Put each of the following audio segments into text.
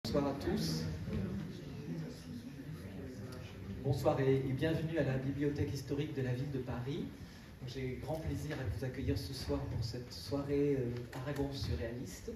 Bonsoir à tous. Bonsoir et bienvenue à la Bibliothèque historique de la ville de Paris. J'ai grand plaisir à vous accueillir ce soir pour cette soirée Aragon surréaliste.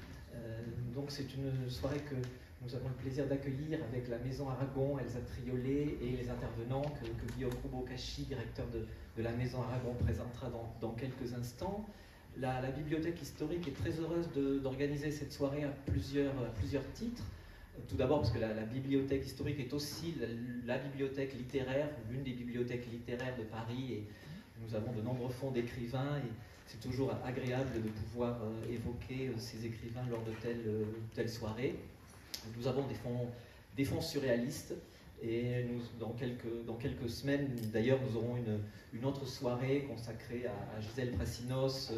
Donc c'est une soirée que nous avons le plaisir d'accueillir avec la Maison Aragon, Elsa Triolet et les intervenants que Guillaume Roubaud-Cachy, directeur de la Maison Aragon, présentera dans quelques instants. La bibliothèque historique est très heureuse d'organiser cette soirée à plusieurs titres. Tout d'abord parce que la bibliothèque historique est aussi la bibliothèque littéraire, l'une des bibliothèques littéraires de Paris, et nous avons de nombreux fonds d'écrivains, et c'est toujours agréable de pouvoir évoquer ces écrivains lors de telle soirée. Nous avons des fonds surréalistes, et dans quelques semaines, d'ailleurs, nous aurons une autre soirée consacrée à Gisèle Prassinos,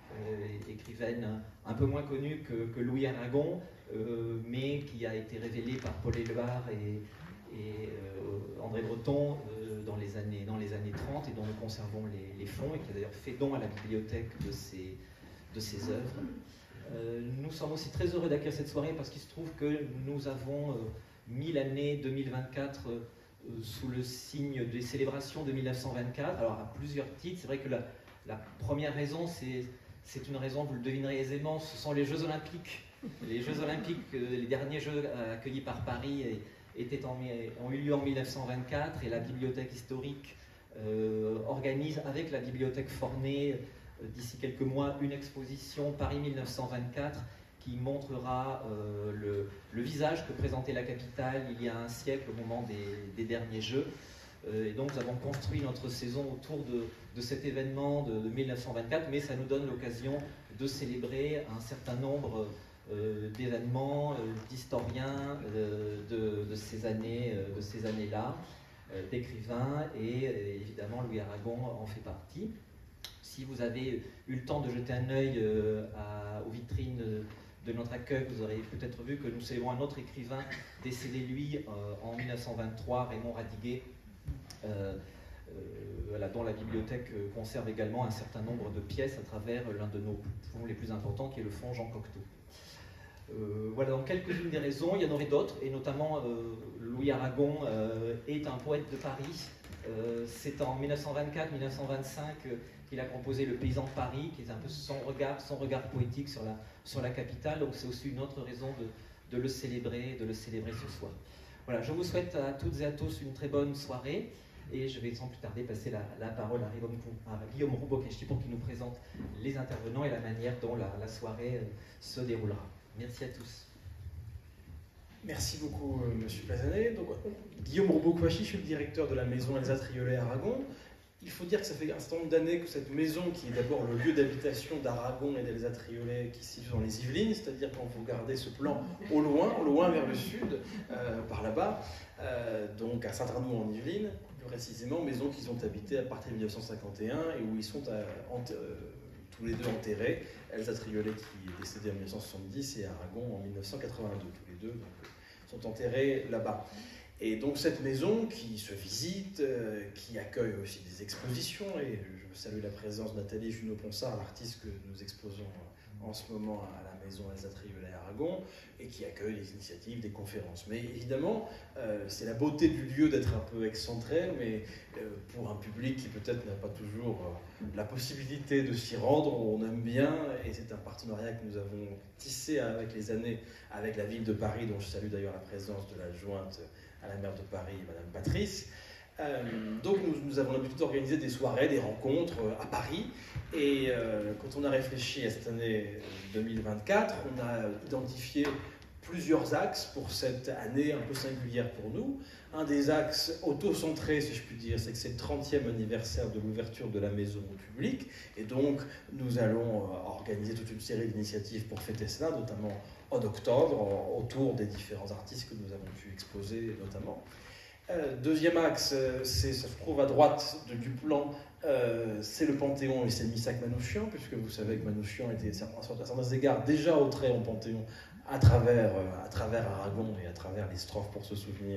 écrivaine un peu moins connue que Louis Aragon, mais qui a été révélée par Paul Éluard et André Breton dans les années 30, et dont nous conservons les fonds, et qui a d'ailleurs fait don à la bibliothèque de ses œuvres. Nous sommes aussi très heureux d'accueillir cette soirée parce qu'il se trouve que nous avons mis l'année 2024 sous le signe des célébrations de 1924, alors à plusieurs titres. C'est vrai que la première raison, c'est une raison, vous le devinerez aisément, ce sont les Jeux Olympiques. Les Jeux Olympiques, les derniers Jeux accueillis par Paris ont eu lieu en 1924, et la bibliothèque historique organise avec la bibliothèque Fornet d'ici quelques mois une exposition Paris 1924 qui montrera le visage que présentait la capitale il y a un siècle au moment des derniers Jeux. Et donc nous avons construit notre saison autour de cet événement de 1924, mais ça nous donne l'occasion de célébrer un certain nombre d'événements, d'historiens de ces années-là, d'écrivains, et évidemment Louis Aragon en fait partie. Si vous avez eu le temps de jeter un œil aux vitrines de notre accueil, vous aurez peut-être vu que nous célébrons un autre écrivain décédé, lui, en 1923, Raymond Radiguet, dont la bibliothèque conserve également un certain nombre de pièces à travers l'un de nos fonds les plus importants, qui est le fonds Jean Cocteau. Voilà donc quelques-unes des raisons. Il y en aurait d'autres, et notamment Louis Aragon est un poète de Paris. C'est en 1924-1925 qu'il a composé Le Paysan de Paris, qui est un peu son regard poétique sur la capitale. Donc c'est aussi une autre raison de le célébrer ce soir. Voilà, je vous souhaite à toutes et à tous une très bonne soirée, et je vais sans plus tarder passer la parole à Guillaume Roubaud-Cachy pour qu'il nous présente les intervenants et la manière dont la soirée se déroulera. Merci à tous. Merci beaucoup, Monsieur Plazanet. Donc, Guillaume Roubaud-Cachy, je suis le directeur de la maison Elsa Triolet à Aragon. Il faut dire que ça fait un certain nombre d'années que cette maison, qui est d'abord le lieu d'habitation d'Aragon et d'Elsa Triolet, qui se situe dans les Yvelines, c'est-à-dire quand vous regardez ce plan au loin vers le sud, par là-bas, donc à Saint-Arnoux en Yvelines, plus précisément, maison qu'ils ont habitée à partir de 1951 et où ils sont tous les deux enterrés. Elsa Triolet qui est décédée en 1970 et Aragon en 1982. Tous les deux sont enterrés là-bas. Et donc cette maison qui se visite, qui accueille aussi des expositions, et je salue la présence de Nathalie Junot-Ponsard, l'artiste que nous exposons en ce moment à la maison Elsa Triolet à Aragon, et qui accueille des initiatives, des conférences. Mais évidemment, c'est la beauté du lieu d'être un peu excentré, mais pour un public qui peut-être n'a pas toujours la possibilité de s'y rendre, on aime bien, et c'est un partenariat que nous avons tissé avec les années avec la ville de Paris, dont je salue d'ailleurs la présence de l'adjointe à la maire de Paris, Madame Patrice. Donc nous avons l'habitude d'organiser des soirées, des rencontres à Paris, et quand on a réfléchi à cette année 2024, on a identifié plusieurs axes pour cette année un peu singulière pour nous. Un des axes auto-centrés, si je puis dire, c'est que c'est le 30e anniversaire de l'ouverture de la maison au public, et donc nous allons organiser toute une série d'initiatives pour fêter cela, notamment en octobre, autour des différents artistes que nous avons pu exposer notamment. Deuxième axe, ça se trouve à droite du plan, c'est le Panthéon et c'est Missak Manouchian, puisque vous savez que Manouchian était à certains égards déjà entré en Panthéon à travers Aragon et à travers les strophes pour se souvenir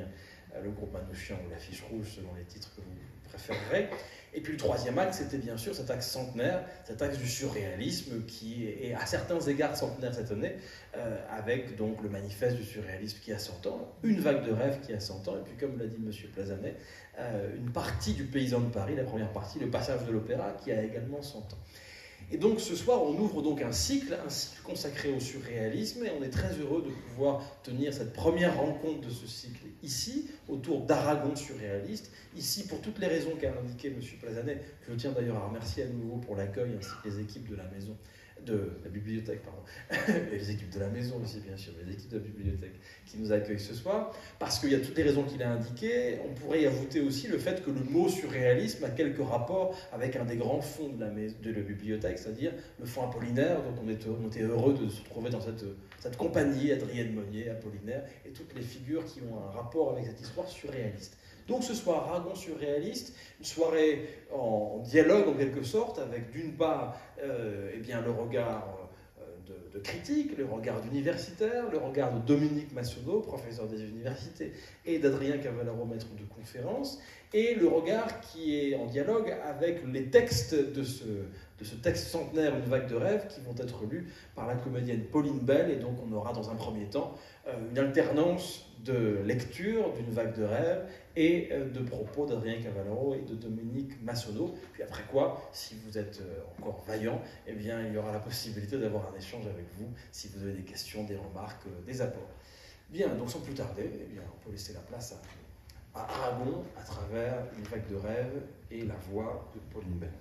le groupe Manouchian ou l'affiche rouge selon les titres que vous préférerez. Et puis le troisième axe, c'était bien sûr cet axe centenaire, cet axe du surréalisme qui est à certains égards centenaire cette année, avec donc le manifeste du surréalisme qui a 100 ans, une vague de rêve qui a 100 ans, et puis comme l'a dit M. Plazanet, une partie du Paysan de Paris, la première partie, le passage de l'opéra, qui a également 100 ans. Et donc ce soir, on ouvre donc un cycle consacré au surréalisme, et on est très heureux de pouvoir tenir cette première rencontre de ce cycle ici, autour d'Aragon surréaliste, ici pour toutes les raisons qu'a indiqué M. Plazanet, que je tiens d'ailleurs à remercier à nouveau pour l'accueil, ainsi que les équipes de la maison, de la bibliothèque, pardon, et les équipes de la maison aussi, bien sûr, les équipes de la bibliothèque qui nous accueillent ce soir, parce qu'il y a toutes les raisons qu'il a indiquées. On pourrait y ajouter aussi le fait que le mot surréalisme a quelques rapports avec un des grands fonds de la bibliothèque, c'est-à-dire le fonds Apollinaire, dont on était heureux de se trouver dans cette compagnie, Adrienne Monnier, Apollinaire, et toutes les figures qui ont un rapport avec cette histoire surréaliste. Donc ce soir, Aragon surréaliste, une soirée en dialogue en quelque sorte, avec d'une part eh bien, le regard de critique, le regard d'universitaire, le regard de Dominique Massonneau, professeur des universités, et d'Adrien Cavallaro, maître de conférence, et le regard qui est en dialogue avec les textes de ce texte centenaire, Une vague de rêve, qui vont être lus par la comédienne Pauline Bell, et donc on aura dans un premier temps une alternance de lecture d'Une vague de rêve et de propos d'Adrien Cavallaro et de Dominique Massonneau. Puis après quoi, si vous êtes encore vaillant, eh bien, il y aura la possibilité d'avoir un échange avec vous, si vous avez des questions, des remarques, des apports. Bien, donc sans plus tarder, eh bien, on peut laisser la place à Aragon à travers Une vague de rêve et la voix de Pauline Bell.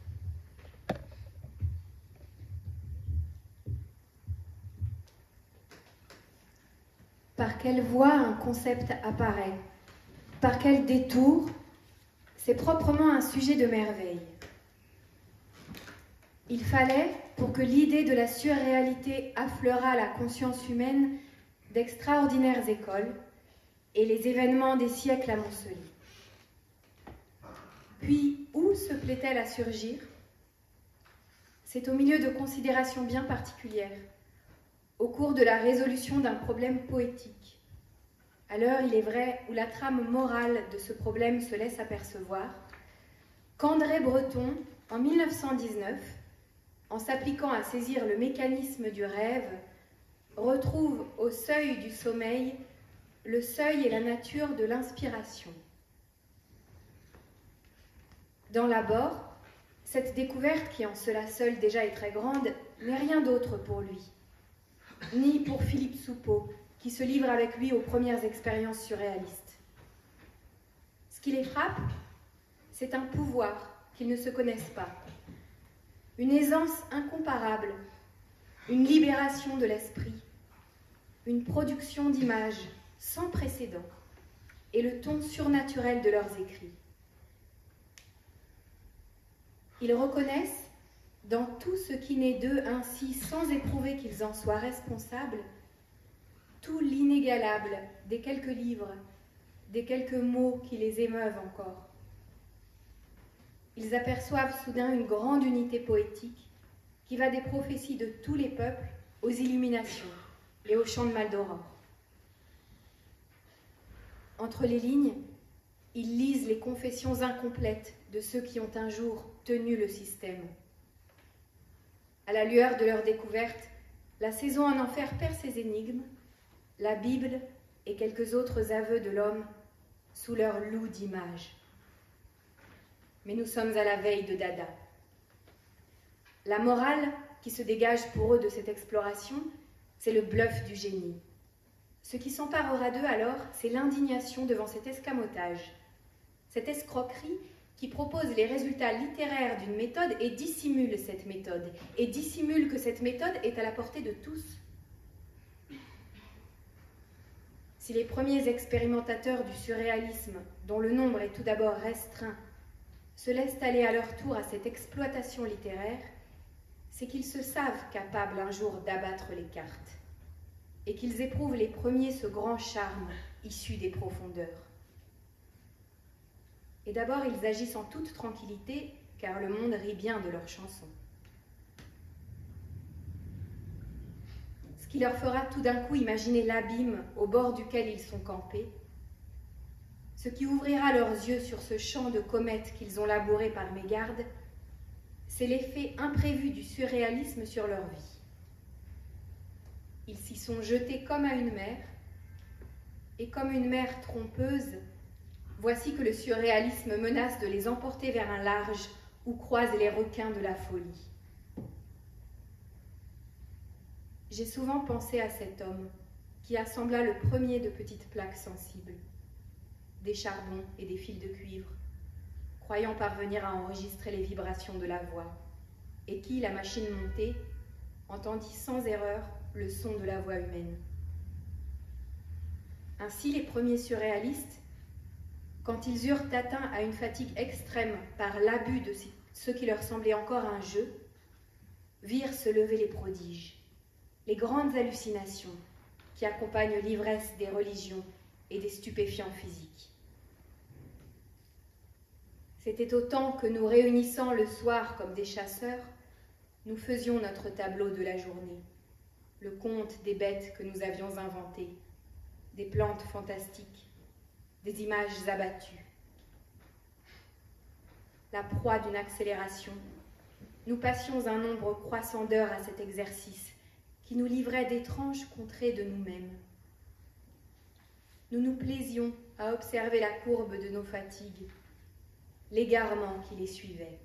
Par quelle voie un concept apparaît? Par quel détour? C'est proprement un sujet de merveille. Il fallait, pour que l'idée de la surréalité affleurât la conscience humaine, d'extraordinaires écoles et les événements des siècles amoncelés. Puis, où se plaît-elle à surgir? C'est au milieu de considérations bien particulières, au cours de la résolution d'un problème poétique. À l'heure, il est vrai, où la trame morale de ce problème se laisse apercevoir, qu'André Breton, en 1919, en s'appliquant à saisir le mécanisme du rêve, retrouve au seuil du sommeil le seuil et la nature de l'inspiration. Dans l'abord, cette découverte, qui en cela seule déjà est très grande, n'est rien d'autre pour lui, ni pour Philippe Soupeau, qui se livre avec lui aux premières expériences surréalistes. Ce qui les frappe, c'est un pouvoir qu'ils ne se connaissent pas, une aisance incomparable, une libération de l'esprit, une production d'images sans précédent et le ton surnaturel de leurs écrits. Ils reconnaissent, dans tout ce qui naît d'eux ainsi sans éprouver qu'ils en soient responsables, tout l'inégalable des quelques livres, des quelques mots qui les émeuvent encore. Ils aperçoivent soudain une grande unité poétique qui va des prophéties de tous les peuples aux illuminations et aux chants de Maldoror. Entre les lignes, ils lisent les confessions incomplètes de ceux qui ont un jour tenu le système. À la lueur de leur découverte, la saison en enfer perd ses énigmes, la Bible et quelques autres aveux de l'homme sous leur loup d'images. Mais nous sommes à la veille de Dada. La morale qui se dégage pour eux de cette exploration, c'est le bluff du génie. Ce qui s'emparera d'eux alors, c'est l'indignation devant cet escamotage, cette escroquerie qui propose les résultats littéraires d'une méthode et dissimule cette méthode, et dissimule que cette méthode est à la portée de tous. Si les premiers expérimentateurs du surréalisme, dont le nombre est tout d'abord restreint, se laissent aller à leur tour à cette exploitation littéraire, c'est qu'ils se savent capables un jour d'abattre les cartes, et qu'ils éprouvent les premiers ce grand charme issu des profondeurs. Et d'abord, ils agissent en toute tranquillité, car le monde rit bien de leurs chansons. Ce qui leur fera tout d'un coup imaginer l'abîme au bord duquel ils sont campés, ce qui ouvrira leurs yeux sur ce champ de comètes qu'ils ont labouré par mégarde, c'est l'effet imprévu du surréalisme sur leur vie. Ils s'y sont jetés comme à une mer, et comme une mer trompeuse, voici que le surréalisme menace de les emporter vers un large où croisent les requins de la folie. J'ai souvent pensé à cet homme qui assembla le premier de petites plaques sensibles, des charbons et des fils de cuivre, croyant parvenir à enregistrer les vibrations de la voix, et qui, la machine montée, entendit sans erreur le son de la voix humaine. Ainsi, les premiers surréalistes, quand ils eurent atteint à une fatigue extrême par l'abus de ce qui leur semblait encore un jeu, virent se lever les prodiges, les grandes hallucinations qui accompagnent l'ivresse des religions et des stupéfiants physiques. C'était autant que nous réunissant le soir comme des chasseurs, nous faisions notre tableau de la journée, le compte des bêtes que nous avions inventées, des plantes fantastiques, des images abattues. La proie d'une accélération, nous passions un nombre croissant d'heures à cet exercice qui nous livrait d'étranges contrées de nous-mêmes. Nous nous plaisions à observer la courbe de nos fatigues, l'égarement qui les suivait.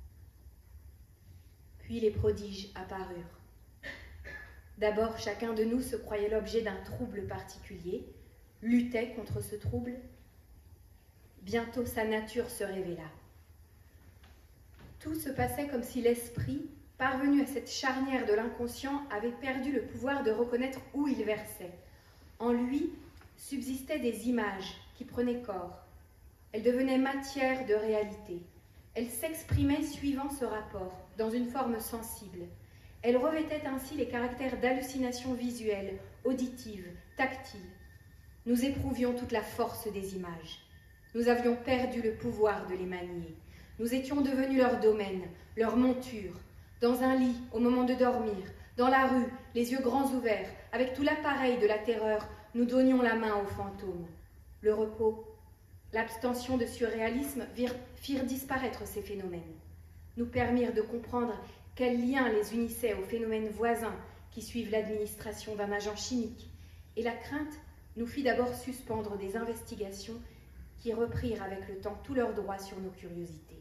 Puis les prodiges apparurent. D'abord, chacun de nous se croyait l'objet d'un trouble particulier, luttait contre ce trouble. Bientôt sa nature se révéla. Tout se passait comme si l'esprit, parvenu à cette charnière de l'inconscient, avait perdu le pouvoir de reconnaître où il versait. En lui subsistaient des images qui prenaient corps. Elles devenaient matière de réalité. Elles s'exprimaient suivant ce rapport, dans une forme sensible. Elles revêtaient ainsi les caractères d'hallucination visuelle, auditive, tactile. Nous éprouvions toute la force des images. Nous avions perdu le pouvoir de les manier. Nous étions devenus leur domaine, leur monture. Dans un lit, au moment de dormir, dans la rue, les yeux grands ouverts, avec tout l'appareil de la terreur, nous donnions la main aux fantômes. Le repos, l'abstention de surréalisme firent disparaître ces phénomènes, nous permirent de comprendre quels liens les unissaient aux phénomènes voisins qui suivent l'administration d'un agent chimique, et la crainte nous fit d'abord suspendre des investigations qui reprirent avec le temps tous leurs droits sur nos curiosités.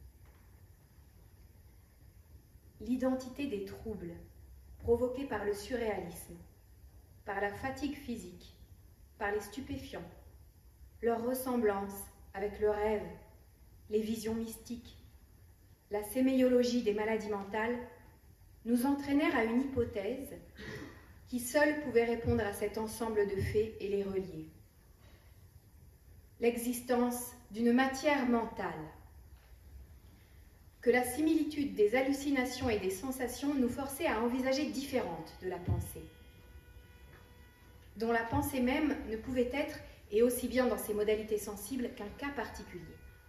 L'identité des troubles provoqués par le surréalisme, par la fatigue physique, par les stupéfiants, leur ressemblance avec le rêve, les visions mystiques, la séméiologie des maladies mentales, nous entraînèrent à une hypothèse qui seule pouvait répondre à cet ensemble de faits et les relier. L'existence d'une matière mentale, que la similitude des hallucinations et des sensations nous forçait à envisager différentes de la pensée, dont la pensée même ne pouvait être, et aussi bien dans ses modalités sensibles, qu'un cas particulier.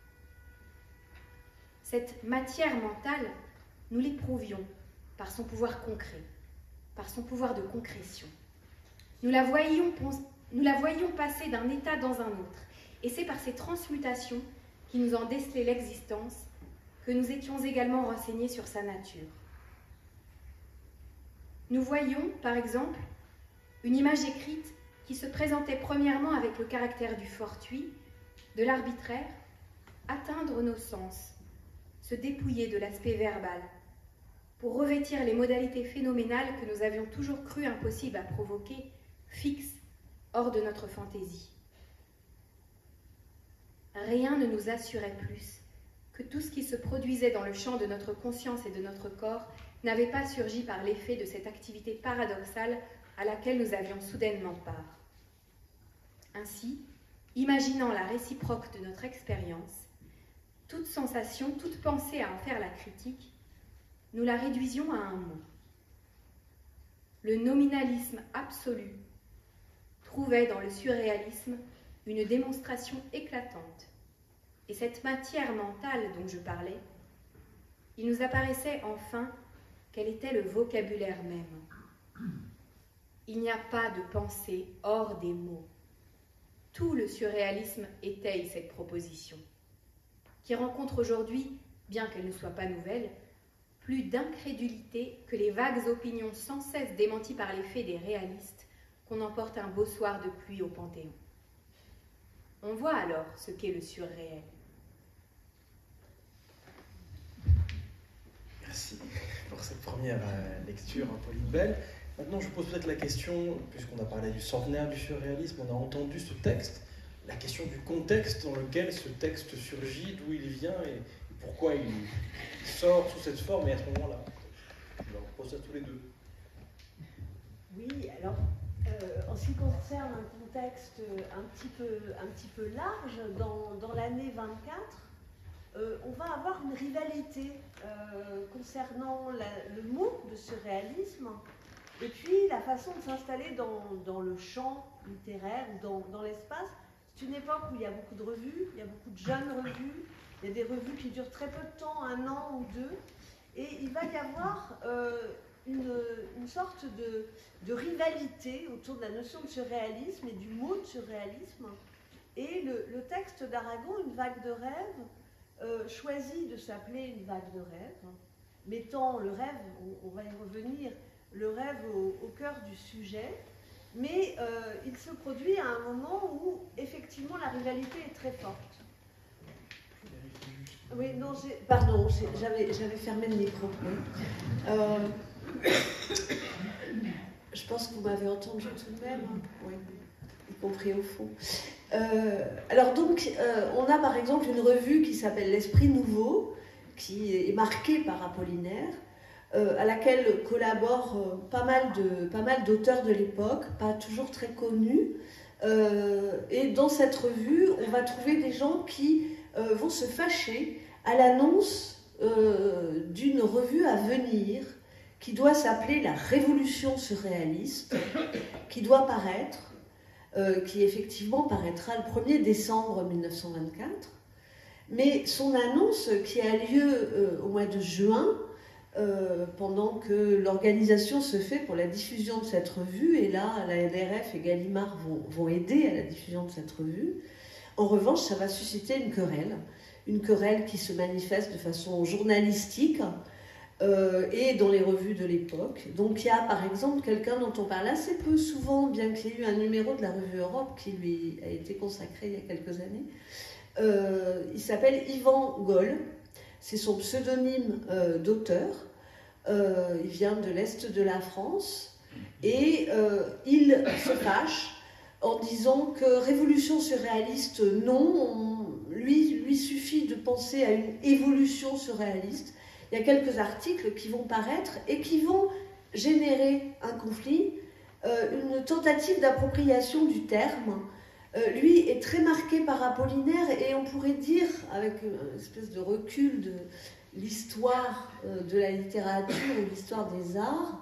Cette matière mentale, nous l'éprouvions par son pouvoir concret, par son pouvoir de concrétion. Nous la voyions passer d'un état dans un autre, et c'est par ces transmutations qui nous en décelaient l'existence que nous étions également renseignés sur sa nature. Nous voyions, par exemple, une image écrite qui se présentait premièrement avec le caractère du fortuit, de l'arbitraire, atteindre nos sens, se dépouiller de l'aspect verbal, pour revêtir les modalités phénoménales que nous avions toujours cru impossibles à provoquer, fixes, hors de notre fantaisie. Rien ne nous assurait plus que tout ce qui se produisait dans le champ de notre conscience et de notre corps n'avait pas surgi par l'effet de cette activité paradoxale à laquelle nous avions soudainement part. Ainsi, imaginant la réciproque de notre expérience, toute sensation, toute pensée à en faire la critique, nous la réduisions à un mot. Le nominalisme absolu trouvait dans le surréalisme une démonstration éclatante. Et cette matière mentale dont je parlais, il nous apparaissait enfin qu'elle était le vocabulaire même. Il n'y a pas de pensée hors des mots. tout le surréalisme étaye cette proposition, qui rencontre aujourd'hui, bien qu'elle ne soit pas nouvelle, plus d'incrédulité que les vagues opinions sans cesse démenties par les faits des réalistes qu'on emporte un beau soir de pluie au Panthéon. On voit alors ce qu'est le surréel. Merci pour cette première lecture, Pauline Belle. Maintenant, je pose peut-être la question, puisqu'on a parlé du centenaire du surréalisme, on a entendu ce texte, la question du contexte dans lequel ce texte surgit, d'où il vient et pourquoi il sort sous cette forme et à ce moment-là. Je leur pose ça tous les deux. Oui, alors, en ce qui concerne un contexte un petit peu large, dans l'année 24, on va avoir une rivalité concernant le mot de surréalisme et puis la façon de s'installer dans le champ littéraire, dans l'espace. C'est une époque où il y a beaucoup de revues, il y a beaucoup de jeunes revues, il y a des revues qui durent très peu de temps, 1 an ou 2, et il va y avoir une sorte de rivalité autour de la notion de surréalisme et du mot de surréalisme. Et le texte d'Aragon, Une vague de rêve, choisit de s'appeler Une vague de rêve, mettant le rêve, on va y revenir, le rêve au cœur du sujet, mais il se produit à un moment où effectivement la rivalité est très forte. Oui, non, pardon, j'avais fermé le micro. Je pense que vous m'avez entendu tout de même, oui, y compris au fond. Alors donc, on a par exemple une revue qui s'appelle L'Esprit Nouveau, qui est marquée par Apollinaire, à laquelle collaborent pas mal d'auteurs de l'époque, pas toujours très connus. Et dans cette revue, on va trouver des gens qui vont se fâcher à l'annonce d'une revue à venir qui doit s'appeler La Révolution surréaliste, qui doit paraître, qui effectivement paraîtra le 1er décembre 1924. Mais son annonce, qui a lieu au mois de juin, pendant que l'organisation se fait pour la diffusion de cette revue, et là, la NRF et Gallimard vont aider à la diffusion de cette revue. En revanche, ça va susciter une querelle qui se manifeste de façon journalistique et dans les revues de l'époque. Donc il y a par exemple quelqu'un dont on parle assez peu souvent, bien qu'il y ait eu un numéro de la revue Europe qui lui a été consacré il y a quelques années. Il s'appelle Yvan Goll. C'est son pseudonyme d'auteur. Il vient de l'Est de la France et il se fâche en disant que révolution surréaliste, non, lui suffit de penser à une évolution surréaliste. Il y a quelques articles qui vont paraître et qui vont générer un conflit, une tentative d'appropriation du terme. Lui est très marqué par Apollinaire et on pourrait dire, avec une espèce de recul de l'histoire de la littérature ou de l'histoire des arts,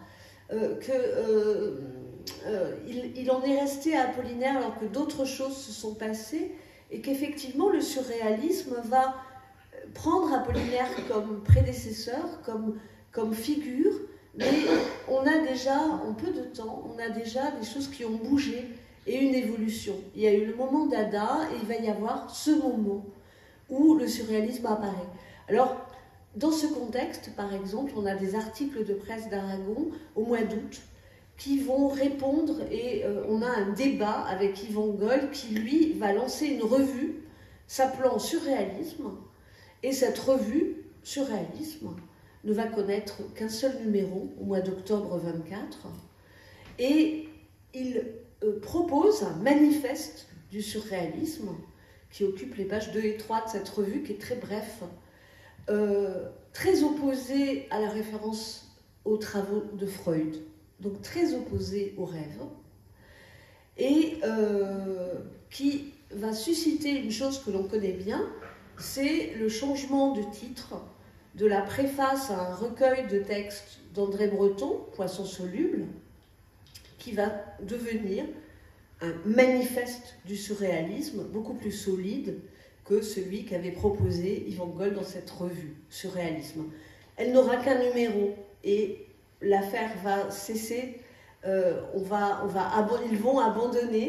qu'il en est resté à Apollinaire alors que d'autres choses se sont passées et qu'effectivement le surréalisme va prendre Apollinaire comme prédécesseur, comme figure, mais on a déjà, en peu de temps, on a déjà des choses qui ont bougé et une évolution. Il y a eu le moment d'Ada et il va y avoir ce moment où le surréalisme apparaît. Alors, dans ce contexte, par exemple, on a des articles de presse d'Aragon au mois d'août qui vont répondre et on a un débat avec Yvan Goll qui, lui, va lancer une revue s'appelant Surréalisme et cette revue, Surréalisme, ne va connaître qu'un seul numéro au mois d'octobre 24 et il propose un manifeste du surréalisme qui occupe les pages 2 et 3 de cette revue qui est très bref, très opposé à la référence aux travaux de Freud, donc très opposé au rêve, et qui va susciter une chose que l'on connaît bien, c'est le changement de titre de la préface à un recueil de textes d'André Breton, Poisson soluble, qui va devenir un manifeste du surréalisme beaucoup plus solide que celui qu'avait proposé Yvan Goll dans cette revue, Surréalisme. Elle n'aura qu'un numéro et l'affaire va cesser, ils vont abandonner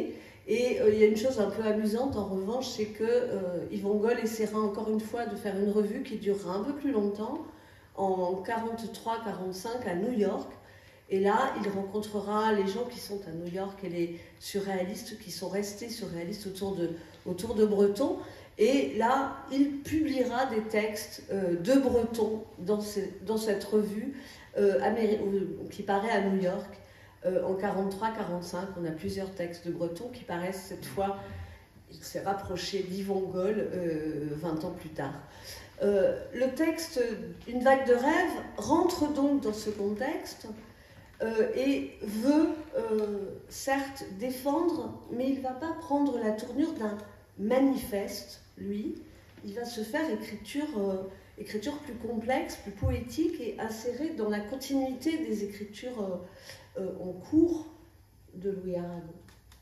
Et il y a une chose un peu amusante en revanche, c'est que Yvon Goll essaiera encore une fois de faire une revue qui durera un peu plus longtemps, en 43-45 à New York. Et là, il rencontrera les gens qui sont à New York et les surréalistes qui sont restés surréalistes autour de Breton. Et là, il publiera des textes de Breton dans cette revue qui paraît à New York. En 43-45, on a plusieurs textes de Breton qui paraissent cette fois, il s'est rapproché d'Yvon Goll 20 ans plus tard. Le texte « Une vague de rêve » rentre donc dans ce contexte et veut certes défendre, mais il ne va pas prendre la tournure d'un manifeste, lui. Il va se faire écriture plus complexe, plus poétique et insérée dans la continuité des écritures en cours de Louis Aragon.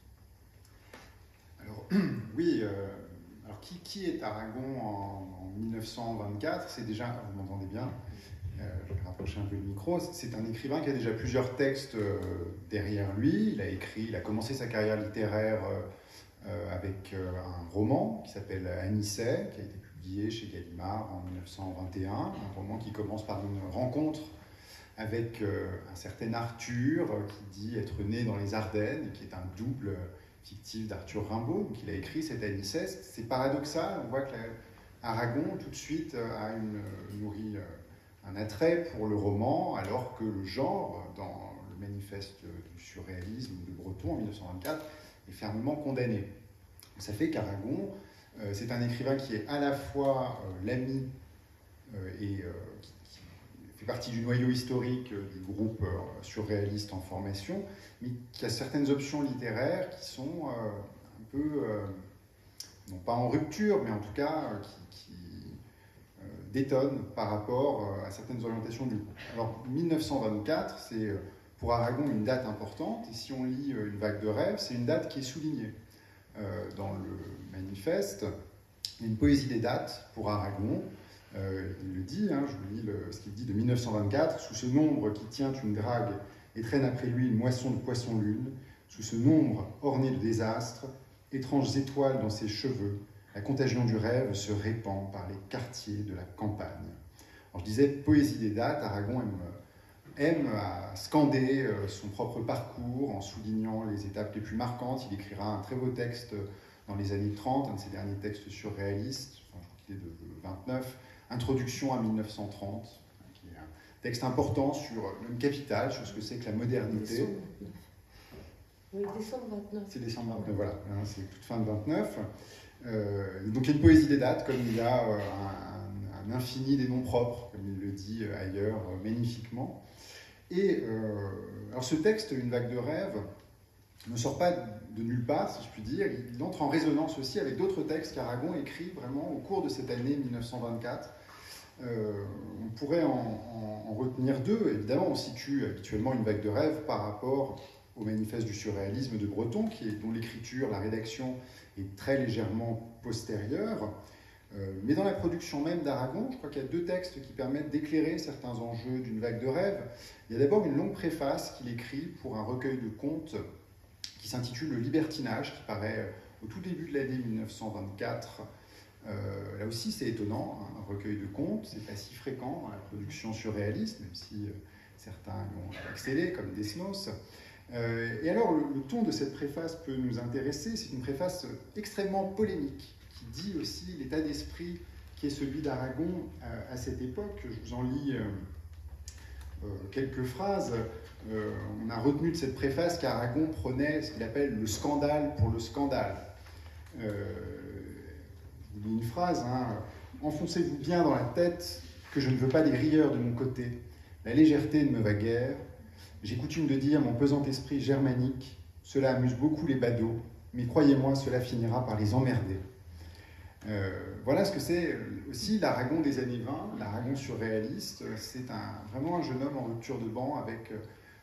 Alors, oui, alors qui est Aragon en 1924? C'est déjà, vous m'entendez bien, je vais rapprocher un peu le micro, c'est un écrivain qui a déjà plusieurs textes derrière lui. Il a commencé sa carrière littéraire avec un roman qui s'appelle Anisset, qui a été publié chez Gallimard en 1921, un roman qui commence par une rencontre avec un certain Arthur qui dit être né dans les Ardennes et qui est un double fictif d'Arthur Rimbaud. Donc il a écrit cet Anisset. C'est paradoxal, on voit que Aragon tout de suite nourrit un attrait pour le roman, alors que le genre, dans le manifeste du surréalisme de Breton en 1924, est fermement condamné. Ça fait qu'Aragon, c'est un écrivain qui est à la fois l'ami et qui fait partie du noyau historique du groupe surréaliste en formation, mais qui a certaines options littéraires qui sont un peu, non pas en rupture, mais en tout cas qui détonnent par rapport à certaines orientations du groupe. Alors 1924, c'est pour Aragon une date importante, et si on lit Une vague de rêve, c'est une date qui est soulignée dans le manifeste. Il y a une poésie des dates pour Aragon. Il le dit, je vous lis ce qu'il dit de 1924, sous ce nombre qui tient une drague et traîne après lui une moisson de poisson-lune, sous ce nombre orné de désastres, étranges étoiles dans ses cheveux, la contagion du rêve se répand par les quartiers de la campagne. Alors je disais poésie des dates, Aragon aime à scander son propre parcours en soulignant les étapes les plus marquantes. Il écrira un très beau texte dans les années 30, un de ses derniers textes surréalistes, je crois qu'il est de 29, Introduction à 1930, qui est un texte important sur le capital, sur ce que c'est que la modernité. Oui, décembre 29. C'est décembre 29, voilà, c'est toute fin de 29. Donc il y a une poésie des dates, comme il y a un infini des noms propres, comme il le dit ailleurs magnifiquement. Et alors ce texte, Une vague de rêve, ne sort pas de nulle part, si je puis dire. Il entre en résonance aussi avec d'autres textes qu'Aragon écrit vraiment au cours de cette année 1924. On pourrait en retenir deux. Évidemment, on situe habituellement Une vague de rêve par rapport au manifeste du surréalisme de Breton, dont l'écriture, la rédaction est très légèrement postérieure. Mais dans la production même d'Aragon, je crois qu'il y a deux textes qui permettent d'éclairer certains enjeux d'Une vague de rêve. Il y a d'abord une longue préface qu'il écrit pour un recueil de contes qui s'intitule Le libertinage, qui paraît au tout début de l'année 1924. Là aussi, c'est étonnant, un recueil de contes, c'est pas si fréquent dans la production surréaliste, même si certains l'ont excellé, comme Desnos. Et alors, le ton de cette préface peut nous intéresser. C'est une préface extrêmement polémique, qui dit aussi l'état d'esprit qui est celui d'Aragon à cette époque. Je vous en lis quelques phrases. On a retenu de cette préface qu'Aragon prenait ce qu'il appelle le scandale pour le scandale. Je vous lis une phrase, Enfoncez-vous bien dans la tête que je ne veux pas des rieurs de mon côté. La légèreté ne me va guère. J'ai coutume de dire mon pesant esprit germanique. Cela amuse beaucoup les badauds, mais croyez-moi, cela finira par les emmerder. Voilà ce que c'est aussi l'Aragon des années 20, l'Aragon surréaliste. C'est vraiment un jeune homme en rupture de banc avec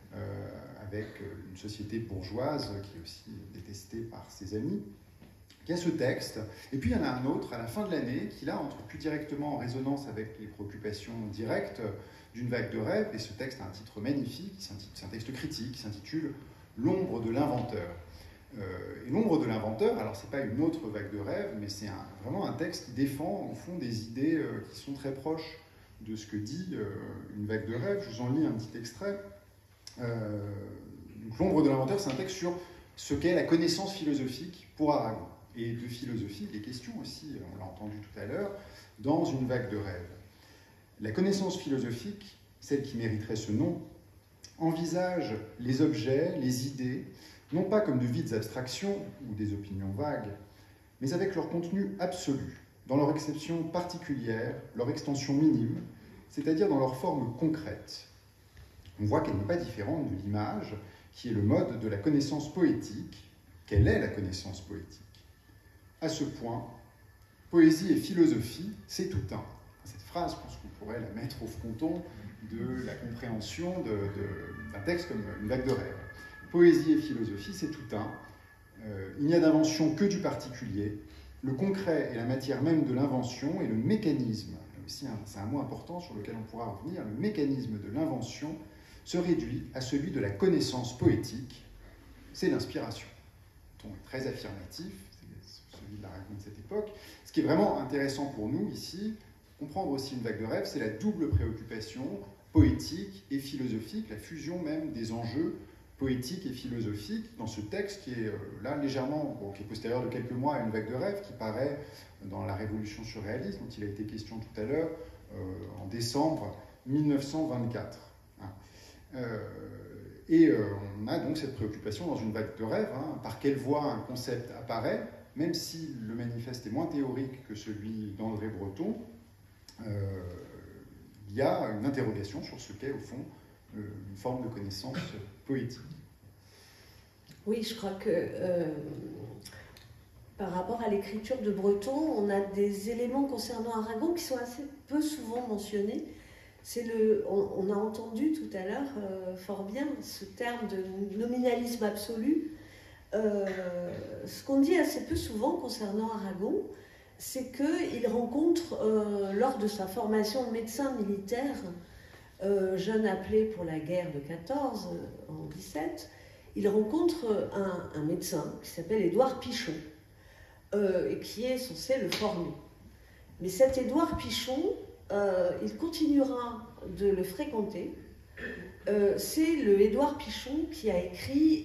une société bourgeoise qui est aussi détestée par ses amis. Il y a ce texte, et puis il y en a un autre à la fin de l'année qui là entre plus directement en résonance avec les préoccupations directes d'Une vague de rêve, et ce texte a un titre magnifique, c'est un texte critique qui s'intitule L'ombre de l'inventeur. Et l'ombre de l'inventeur, alors c'est pas une autre vague de rêve, mais c'est vraiment un texte qui défend au fond des idées qui sont très proches de ce que dit une vague de rêve. Je vous en lis un petit extrait. Donc, l'ombre de l'inventeur, c'est un texte sur ce qu'est la connaissance philosophique pour Aragon. Et de philosophie, des questions aussi, on l'a entendu tout à l'heure, dans une vague de rêve. La connaissance philosophique, celle qui mériterait ce nom, envisage les objets, les idées, non pas comme de vides abstractions ou des opinions vagues, mais avec leur contenu absolu, dans leur exception particulière, leur extension minime, c'est-à-dire dans leur forme concrète. On voit qu'elle n'est pas différente de l'image, qui est le mode de la connaissance poétique. Quelle est la connaissance poétique? À ce point, poésie et philosophie, c'est tout un. Cette phrase, je pense qu'on pourrait la mettre au fronton de la compréhension d'un texte comme une vague de rêve. Poésie et philosophie, c'est tout un. Il n'y a d'invention que du particulier. Le concret est la matière même de l'invention et le mécanisme, aussi c'est un mot important sur lequel on pourra revenir, le mécanisme de l'invention se réduit à celui de la connaissance poétique, c'est l'inspiration. Le ton est très affirmatif, c'est celui de l'Aragon de cette époque. Ce qui est vraiment intéressant pour nous ici, comprendre aussi une vague de rêve, c'est la double préoccupation poétique et philosophique, la fusion même des enjeux poétiques et philosophiques dans ce texte qui est là légèrement, qui est postérieur de quelques mois à une vague de rêve qui paraît dans la Révolution surréaliste, dont il a été question tout à l'heure, en décembre 1924. On a donc cette préoccupation dans une vague de rêve, par quelle voie un concept apparaît, même si le manifeste est moins théorique que celui d'André Breton, il y a une interrogation sur ce qu'est au fond une forme de connaissance poétique. Oui, je crois que par rapport à l'écriture de Breton, on a des éléments concernant Aragon qui sont assez peu souvent mentionnés. On a entendu tout à l'heure fort bien ce terme de nominalisme absolu. Ce qu'on dit assez peu souvent concernant Aragon, c'est qu'il rencontre, lors de sa formation de médecin militaire, jeune appelé pour la guerre de 14, en 17, il rencontre un médecin qui s'appelle Édouard Pichon, et qui est censé le former. Mais cet Édouard Pichon, il continuera de le fréquenter. C'est le Édouard Pichon qui a écrit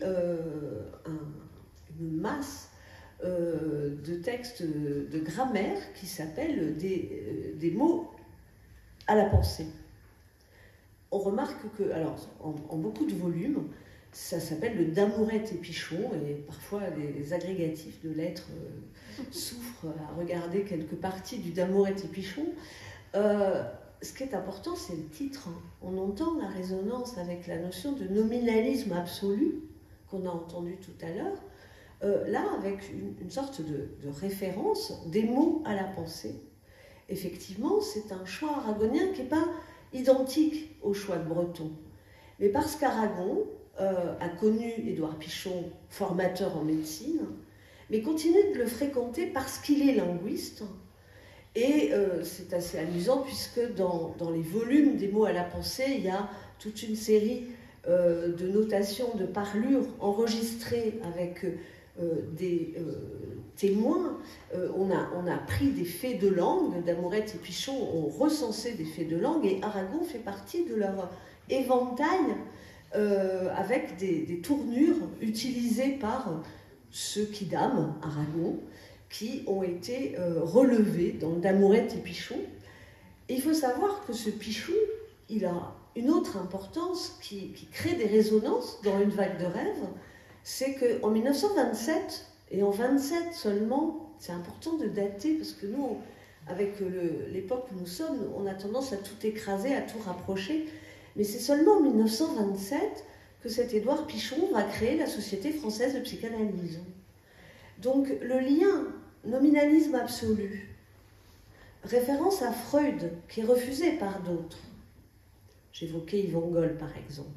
une masse de textes de grammaire qui s'appellent des mots à la pensée. On remarque que, alors, en beaucoup de volumes, ça s'appelle le Damourette et Pichon, et parfois les agrégatifs de lettres souffrent à regarder quelques parties du Damourette et Pichon. Ce qui est important, c'est le titre. On entend la résonance avec la notion de nominalisme absolu qu'on a entendu tout à l'heure, là avec une sorte de référence des mots à la pensée. Effectivement, c'est un choix aragonien qui n'est pas identique au choix de Breton. Mais parce qu'Aragon a connu Édouard Pichon, formateur en médecine, mais continue de le fréquenter parce qu'il est linguiste. Et c'est assez amusant puisque dans les volumes des mots à la pensée, il y a toute une série de notations, de parlures enregistrées avec des témoins. On a pris des faits de langue, Damourette et Pichon ont recensé des faits de langue, et Aragon fait partie de leur éventail avec des tournures utilisées par ceux qui dament Aragon, qui ont été relevés dans Damourette et Pichon. Et il faut savoir que ce Pichon, il a une autre importance qui crée des résonances dans une vague de rêve, c'est qu'en 1927, et en 27 seulement, c'est important de dater, parce que nous, avec l'époque où nous sommes, on a tendance à tout écraser, à tout rapprocher, mais c'est seulement en 1927 que cet Édouard Pichon va créer la Société française de psychanalyse. Donc le lien nominalisme absolu, référence à Freud, qui est refusé par d'autres. J'évoquais Yvon Goll, par exemple.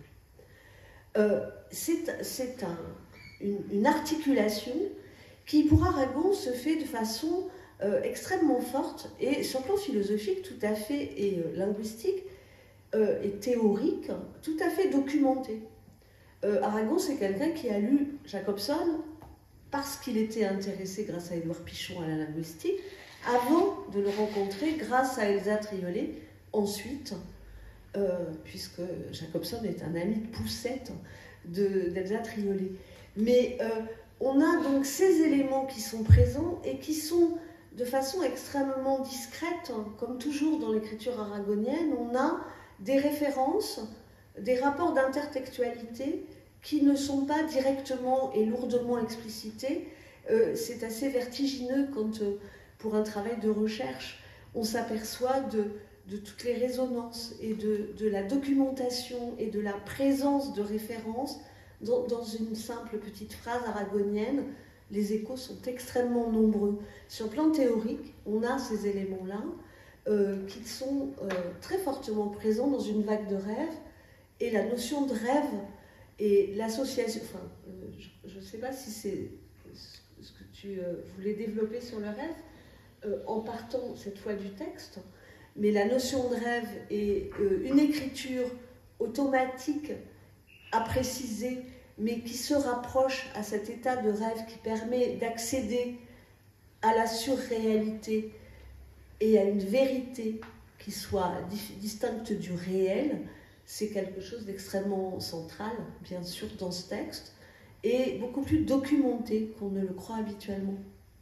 C'est une articulation qui, pour Aragon, se fait de façon extrêmement forte et, sur le plan philosophique, tout à fait, et linguistique, et théorique, tout à fait documentée. Aragon, c'est quelqu'un qui a lu Jacobson parce qu'il était intéressé grâce à Édouard Pichon à la linguistique, avant de le rencontrer grâce à Elsa Triolet, ensuite, puisque Jacobson est un ami de poussette d'Elsa Triolet. Mais on a donc ces éléments qui sont présents et qui sont de façon extrêmement discrète, comme toujours dans l'écriture aragonienne. On a des références, des rapports d'intertextualité qui ne sont pas directement et lourdement explicités. C'est assez vertigineux quand, pour un travail de recherche, on s'aperçoit de toutes les résonances et de la documentation et de la présence de références dans une simple petite phrase aragonienne. Les échos sont extrêmement nombreux. Sur le plan théorique, on a ces éléments-là qui sont très fortement présents dans une vague de rêve, et la notion de rêve et l'association, enfin, je ne sais pas si c'est ce que tu voulais développer sur le rêve, en partant cette fois du texte, mais la notion de rêve et une écriture automatique à préciser, mais qui se rapproche à cet état de rêve qui permet d'accéder à la surréalité et à une vérité qui soit distincte du réel, c'est quelque chose d'extrêmement central, bien sûr, dans ce texte, et beaucoup plus documenté qu'on ne le croit habituellement.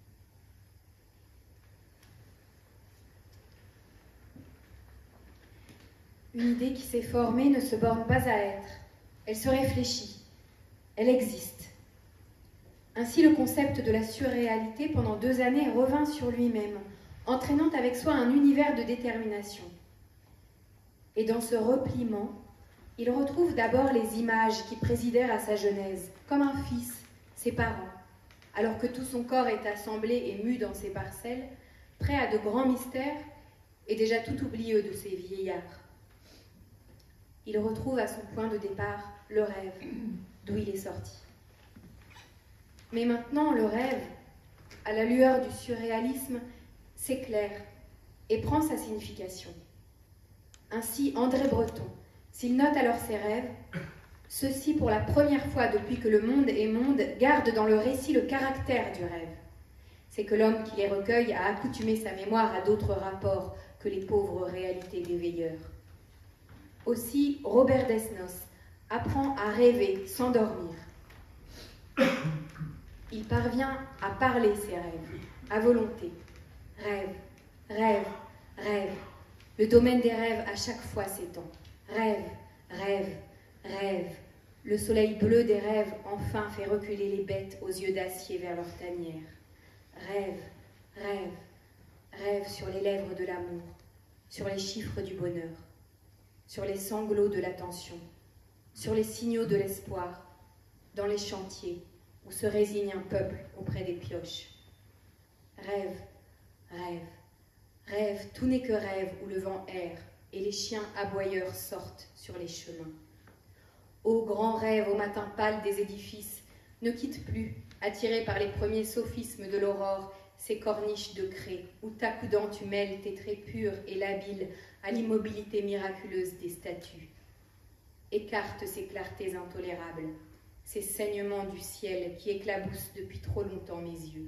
Une idée qui s'est formée ne se borne pas à être, elle se réfléchit, elle existe. Ainsi, le concept de la surréalité, pendant 2 années, revint sur lui-même, entraînant avec soi un univers de détermination. Et dans ce repliement, il retrouve d'abord les images qui présidèrent à sa genèse, comme un fils, ses parents, alors que tout son corps est assemblé et mu dans ses parcelles, prêt à de grands mystères et déjà tout oublieux de ses vieillards. Il retrouve à son point de départ le rêve, d'où il est sorti. Mais maintenant, le rêve, à la lueur du surréalisme, s'éclaire et prend sa signification. Ainsi, André Breton, s'il note alors ses rêves, ceux-ci, pour la première fois depuis que le monde est monde, gardent dans le récit le caractère du rêve. C'est que l'homme qui les recueille a accoutumé sa mémoire à d'autres rapports que les pauvres réalités des veilleurs. Aussi, Robert Desnos apprend à rêver sans dormir. Il parvient à parler ses rêves, à volonté. Rêve, rêve, rêve. Le domaine des rêves à chaque fois s'étend. Rêve, rêve, rêve. Le soleil bleu des rêves enfin fait reculer les bêtes aux yeux d'acier vers leur tanière. Rêve, rêve, rêve sur les lèvres de l'amour, sur les chiffres du bonheur, sur les sanglots de l'attention, sur les signaux de l'espoir, dans les chantiers où se résigne un peuple auprès des pioches. Rêve, rêve, rêve, tout n'est que rêve où le vent erre et les chiens aboyeurs sortent sur les chemins. Ô grand rêve au matin pâle des édifices, ne quitte plus, attiré par les premiers sophismes de l'aurore, ces corniches de craie où t'accoudant tu mêles tes traits purs et labiles à l'immobilité miraculeuse des statues. Écarte ces clartés intolérables, ces saignements du ciel qui éclaboussent depuis trop longtemps mes yeux.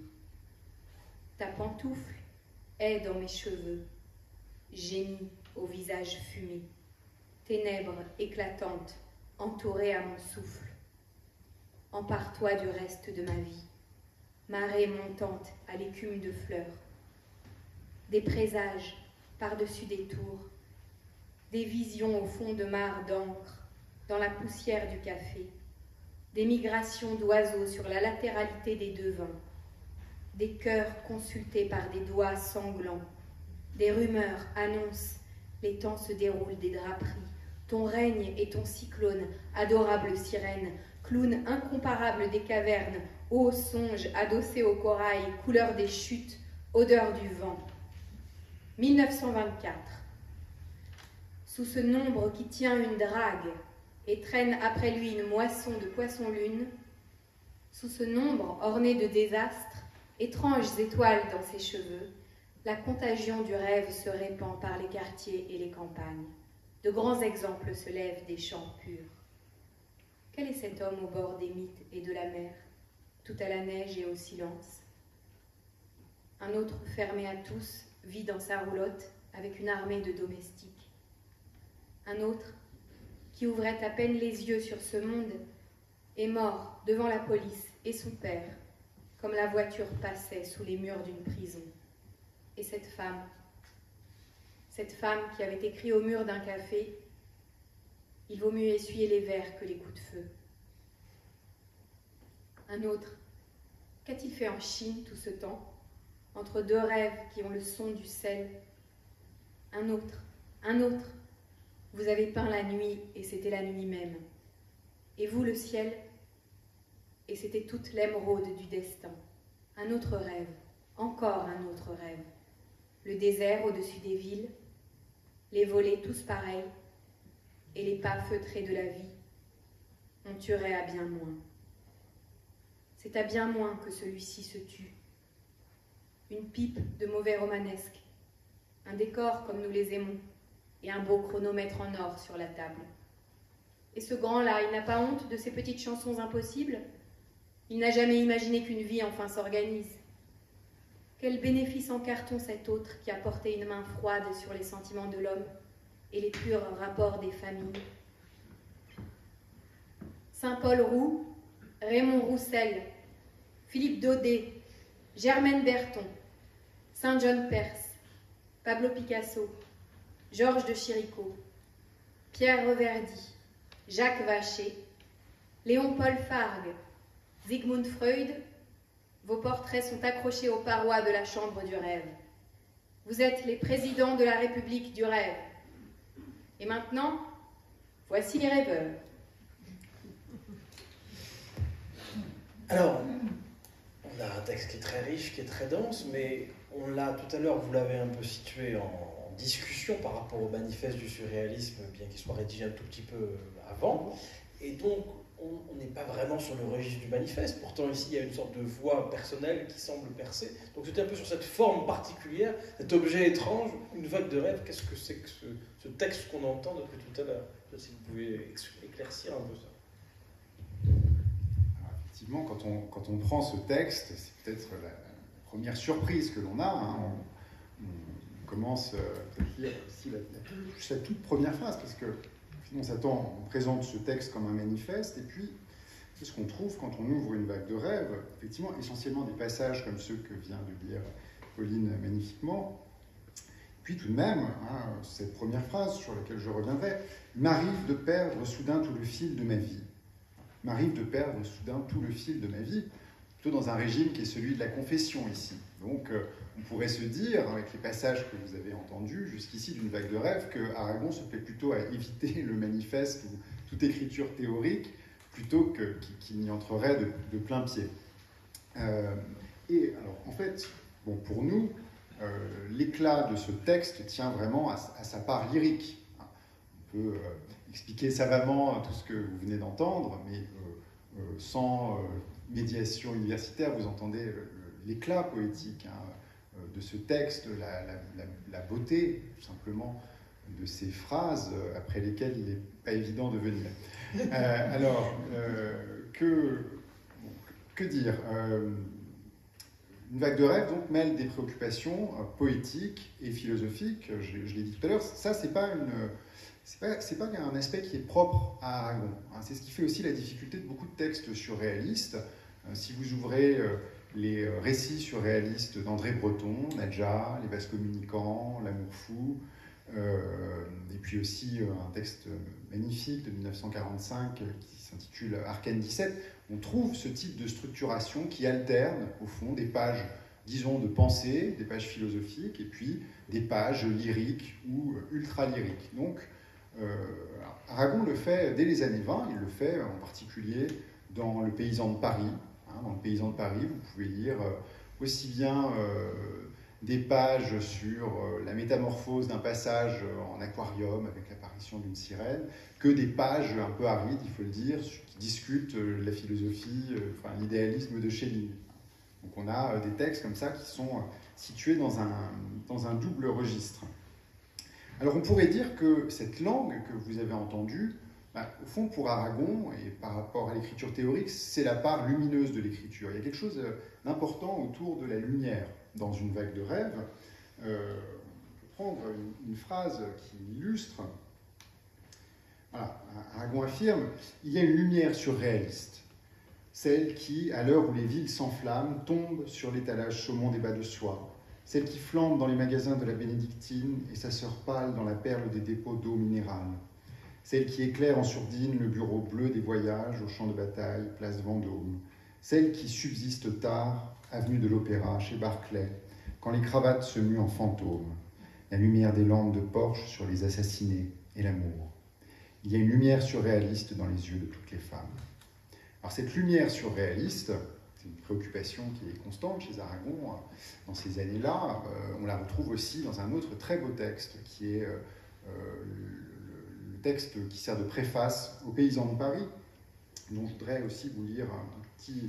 Ta pantoufle est dans mes cheveux, génie au visage fumé, ténèbres éclatantes entourées à mon souffle. Empare-toi du reste de ma vie, marée montante à l'écume de fleurs, des présages par-dessus des tours, des visions au fond de mares d'encre, dans la poussière du café, des migrations d'oiseaux sur la latéralité des devins, des cœurs consultés par des doigts sanglants, des rumeurs annoncent, les temps se déroulent des draperies, ton règne et ton cyclone, adorable sirène, clown incomparable des cavernes, ô songe adossé au corail, couleur des chutes, odeur du vent. 1924. Sous ce nombre qui tient une drague et traîne après lui une moisson de poisson-lune, sous ce nombre orné de désastres, étranges étoiles dans ses cheveux, la contagion du rêve se répand par les quartiers et les campagnes. De grands exemples se lèvent des champs purs. Quel est cet homme au bord des mythes et de la mer? tout à la neige et au silence. Un autre fermé à tous vit dans sa roulotte avec une armée de domestiques. Un autre, qui ouvrait à peine les yeux sur ce monde, est mort devant la police et son père, comme la voiture passait sous les murs d'une prison. Et cette femme qui avait écrit au mur d'un café, « Il vaut mieux essuyer les verres que les coups de feu ». Un autre, qu'a-t-il fait en Chine tout ce temps, entre deux rêves qui ont le son du sel? Un autre, vous avez peint la nuit et c'était la nuit même. Et vous, le ciel, et c'était toute l'émeraude du destin. Un autre rêve, encore un autre rêve. Le désert au-dessus des villes, les volets tous pareils, et les pas feutrés de la vie. On tuerait à bien moins. C'est à bien moins que celui-ci se tue. Une pipe de mauvais romanesque, un décor comme nous les aimons, et un beau chronomètre en or sur la table. Et ce grand-là, il n'a pas honte de ses petites chansons impossibles? Il n'a jamais imaginé qu'une vie enfin s'organise. Quel bénéfice en carton cet autre qui a porté une main froide sur les sentiments de l'homme et les purs rapports des familles. Saint-Paul Roux, Raymond Roussel, Philippe Daudet, Germaine Berton, Saint-John Perse, Pablo Picasso, Georges de Chirico, Pierre Reverdy, Jacques Vacher, Léon-Paul Fargue, Sigmund Freud, vos portraits sont accrochés aux parois de la chambre du rêve. Vous êtes les présidents de la République du rêve. Et maintenant, voici les rêveurs. Alors, on a un texte qui est très riche, qui est très dense, mais on l'a tout à l'heure, vous l'avez un peu situé en discussion par rapport au manifeste du surréalisme, bien qu'il soit rédigé un tout petit peu avant. Et donc, on n'est pas vraiment sur le registre du manifeste. Pourtant, ici, il y a une sorte de voix personnelle qui semble percer. Donc, c'était un peu sur cette forme particulière, cet objet étrange, une vague de rêve. Qu'est-ce que c'est que ce texte qu'on entend depuis tout à l'heure? Si vous pouvez éclaircir un peu ça. Alors, effectivement, quand on prend ce texte, c'est peut-être la première surprise que l'on a. Hein. On commence à lire aussi la toute première phrase, parce que on présente ce texte comme un manifeste, et puis c'est ce qu'on trouve quand on ouvre une vague de rêve, effectivement, essentiellement des passages comme ceux que vient de lire Pauline magnifiquement. Puis tout de même, hein, cette première phrase sur laquelle je reviendrai, « M'arrive de perdre soudain tout le fil de ma vie ». M'arrive de perdre soudain tout le fil de ma vie, plutôt dans un régime qui est celui de la confession ici. Donc on pourrait se dire, avec les passages que vous avez entendus jusqu'ici d'une vague de rêve, que Aragon se plaît plutôt à éviter le manifeste ou toute écriture théorique, plutôt qu'il n'y entrerait de plein pied. Et alors, en fait, bon, pour nous, l'éclat de ce texte tient vraiment à sa part lyrique. On peut expliquer savamment tout ce que vous venez d'entendre, mais sans médiation universitaire, vous entendez l'éclat poétique de ce texte, la beauté, tout simplement, de ces phrases après lesquelles il n'est pas évident de venir. Alors, que dire Une vague de rêve, donc, mêle des préoccupations poétiques et philosophiques. Je l'ai dit tout à l'heure, ça, c'est pas un aspect qui est propre à Aragon. C'est ce qui fait aussi la difficulté de beaucoup de textes surréalistes. Si vous ouvrez les récits surréalistes d'André Breton, Nadja, Les Vases communicants, L'amour fou, et puis aussi un texte magnifique de 1945 qui s'intitule Arcane 17, on trouve ce type de structuration qui alterne, au fond, des pages, disons, de pensée, des pages philosophiques, et puis des pages lyriques ou ultra-lyriques. Donc, Aragon le fait dès les années 20, il le fait en particulier dans Le Paysan de Paris. Dans Le Paysan de Paris, vous pouvez lire aussi bien des pages sur la métamorphose d'un passage en aquarium avec l'apparition d'une sirène, que des pages un peu arides, il faut le dire, qui discutent la philosophie, l'idéalisme de Schelling. Donc on a des textes comme ça qui sont situés dans un double registre. Alors on pourrait dire que cette langue que vous avez entendue, Au fond, pour Aragon, et par rapport à l'écriture théorique, c'est la part lumineuse de l'écriture. Il y a quelque chose d'important autour de la lumière dans une vague de rêve. On peut prendre une phrase qui illustre. Voilà, Aragon affirme « Il y a une lumière surréaliste, celle qui, à l'heure où les villes s'enflamment, tombe sur l'étalage saumon des bas de soie, celle qui flambe dans les magasins de la Bénédictine et sa sœur pâle dans la perle des dépôts d'eau minérale, celle qui éclaire en sourdine le bureau bleu des voyages au champ de bataille, place Vendôme, celle qui subsiste tard, avenue de l'Opéra, chez Barclay, quand les cravates se muent en fantômes, la lumière des lampes de Porsche sur les assassinés et l'amour. Il y a une lumière surréaliste dans les yeux de toutes les femmes. » Alors cette lumière surréaliste, c'est une préoccupation qui est constante chez Aragon dans ces années-là. On la retrouve aussi dans un autre très beau texte qui est le texte qui sert de préface aux Paysans de Paris, dont je voudrais aussi vous lire un tout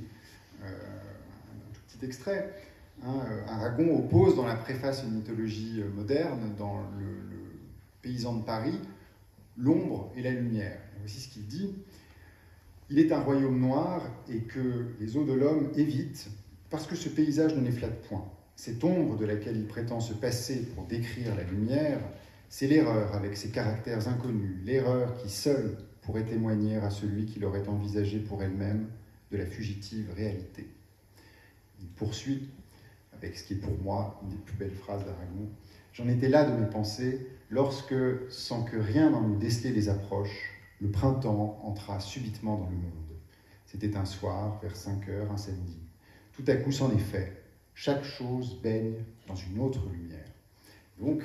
petit extrait. Aragon oppose dans la préface une mythologie moderne, dans le Paysan de Paris, l'ombre et la lumière. Et voici ce qu'il dit. Il est un royaume noir et que les os de l'homme évitent parce que ce paysage ne les flatte point. Cette ombre de laquelle il prétend se passer pour décrire la lumière, c'est l'erreur avec ses caractères inconnus, l'erreur qui seule pourrait témoigner à celui qui l'aurait envisagée pour elle-même de la fugitive réalité. Il poursuit avec ce qui est pour moi une des plus belles phrases d'Aragon. J'en étais là de mes pensées lorsque, sans que rien n'en eût décelé les approches, le printemps entra subitement dans le monde. C'était un soir, vers 5 heures, un samedi. Tout à coup, c'en est fait. Chaque chose baigne dans une autre lumière. Donc,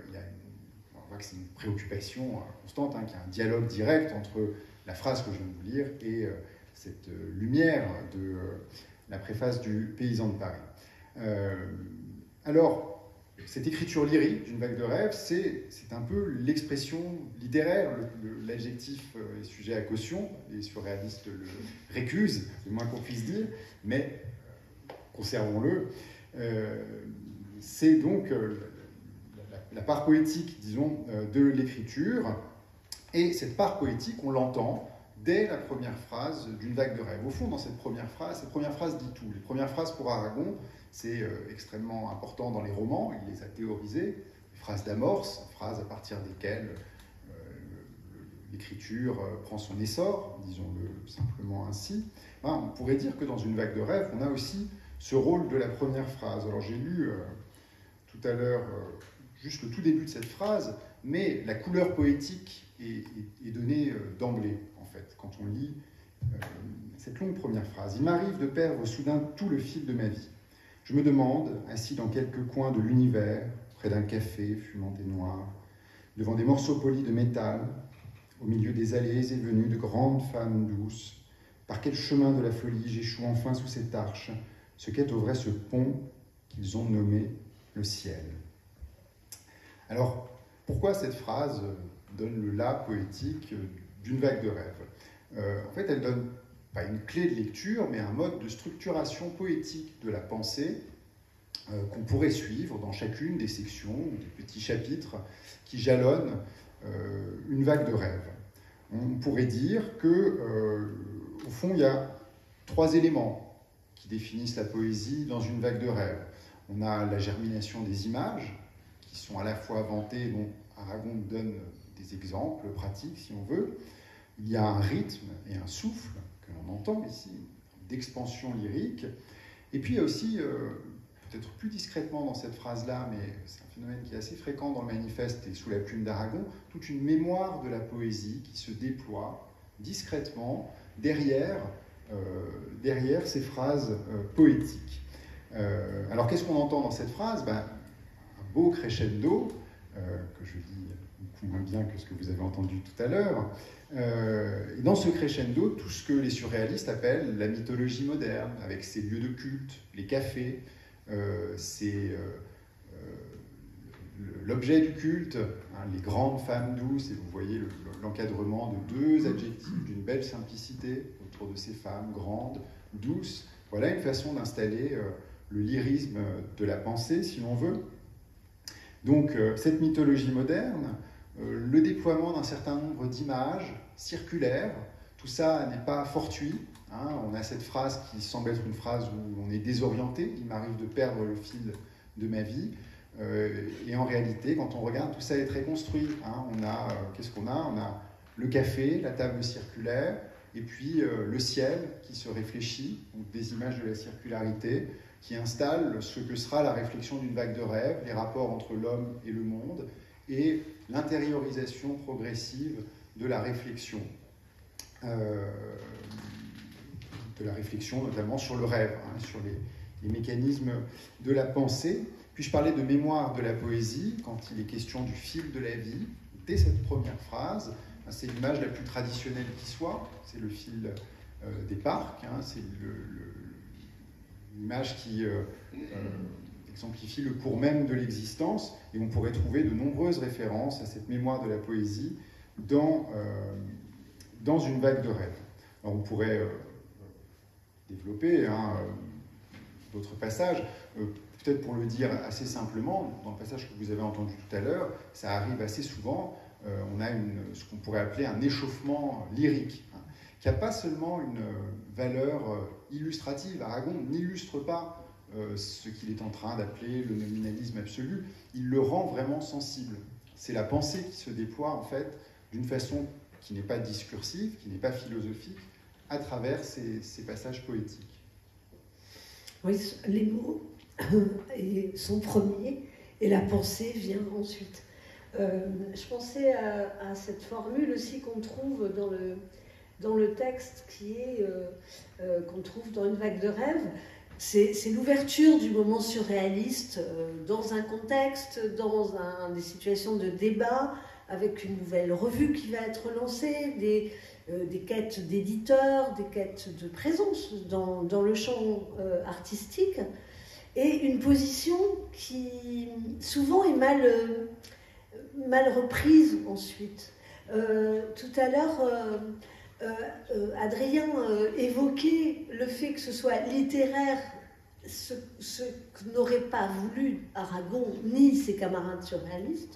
on voit que c'est une préoccupation constante, qu'il y a un dialogue direct entre la phrase que je viens de vous lire et cette lumière de la préface du Paysan de Paris. Alors, cette écriture lyrique d'une vague de rêve, c'est un peu l'expression littéraire, l'adjectif est sujet à caution, les surréalistes le récusent, c'est le moins qu'on puisse dire, mais conservons-le. C'est donc la part poétique, disons, de l'écriture, et cette part poétique, on l'entend dès la première phrase d'une vague de rêve. Au fond, dans cette première phrase dit tout. Les premières phrases pour Aragon, c'est extrêmement important dans les romans, il les a théorisées, les phrases d'amorce, phrases à partir desquelles l'écriture prend son essor, disons-le simplement ainsi. On pourrait dire que dans une vague de rêve, on a aussi ce rôle de la première phrase. Alors j'ai lu tout à l'heure juste le tout début de cette phrase, mais la couleur poétique est donnée d'emblée, en fait, quand on lit cette longue première phrase. « Il m'arrive de perdre soudain tout le fil de ma vie. Je me demande, assis dans quelques coins de l'univers, près d'un café fumant et noir, devant des morceaux polis de métal, au milieu des allées et venues de grandes femmes douces, par quel chemin de la folie j'échoue enfin sous cette arche, ce qu'est au vrai ce pont qu'ils ont nommé le ciel. » Alors, pourquoi cette phrase donne le là poétique d'une vague de rêve? En fait, elle donne pas une clé de lecture, mais un mode de structuration poétique de la pensée qu'on pourrait suivre dans chacune des sections, des petits chapitres qui jalonnent une vague de rêve. On pourrait dire que, au fond, il y a 3 éléments qui définissent la poésie dans une vague de rêve. On a la germination des images, qui sont à la fois inventées, dont Aragon donne des exemples pratiques, si on veut. Il y a un rythme et un souffle, que l'on entend ici, d'expansion lyrique. Et puis il y a aussi, peut-être plus discrètement dans cette phrase-là, mais c'est un phénomène qui est assez fréquent dans le manifeste et sous la plume d'Aragon, toute une mémoire de la poésie qui se déploie discrètement derrière ces phrases poétiques. Alors qu'est-ce qu'on entend dans cette phrase? Un beau crescendo, que je lis beaucoup moins bien que ce que vous avez entendu tout à l'heure. Et dans ce crescendo, tout ce que les surréalistes appellent la mythologie moderne, avec ses lieux de culte, les cafés, l'objet du culte, les grandes femmes douces, et vous voyez l'encadrement de 2 adjectifs d'une belle simplicité autour de ces femmes grandes, douces. Voilà une façon d'installer le lyrisme de la pensée, si l'on veut. Donc, cette mythologie moderne, le déploiement d'un certain nombre d'images, circulaire. Tout ça n'est pas fortuit. Hein. On a cette phrase qui semble être une phrase où on est désorienté. Il m'arrive de perdre le fil de ma vie. Et en réalité, quand on regarde, tout ça est très construit. Hein. Qu'est-ce qu'on a? On a le café, la table circulaire, et puis le ciel qui se réfléchit, donc des images de la circularité, qui installent ce que sera la réflexion d'une vague de rêve, les rapports entre l'homme et le monde, et l'intériorisation progressive de la réflexion. Notamment sur le rêve, hein, sur les mécanismes de la pensée. Puis je parlais de mémoire de la poésie, quand il est question du fil de la vie. Dès cette première phrase, c'est l'image la plus traditionnelle qui soit, c'est le fil des parcs, hein, c'est l'image qui exemplifie le cours même de l'existence, et on pourrait trouver de nombreuses références à cette mémoire de la poésie dans une vague de rêve. Alors on pourrait développer d'autres passages. Peut-être pour le dire assez simplement, dans le passage que vous avez entendu tout à l'heure, ça arrive assez souvent, on a ce qu'on pourrait appeler un échauffement lyrique, hein, qui n'a pas seulement une valeur illustrative. Aragon n'illustre pas ce qu'il est en train d'appeler le nominalisme absolu, il le rend vraiment sensible. C'est la pensée qui se déploie en fait d'une façon qui n'est pas discursive, qui n'est pas philosophique, à travers ces passages poétiques. Oui, les mots sont premiers et la pensée vient ensuite. Je pensais à cette formule aussi qu'on trouve dans le texte qu'on trouve dans Une vague de rêve. C'est l'ouverture du moment surréaliste dans un contexte, dans des situations de débat, avec une nouvelle revue qui va être lancée, des quêtes d'éditeurs, des quêtes de présence dans le champ artistique, et une position qui souvent est mal reprise ensuite. Tout à l'heure, Adrien évoquait le fait que ce soit littéraire, ce que n'auraient pas voulu Aragon ni ses camarades surréalistes.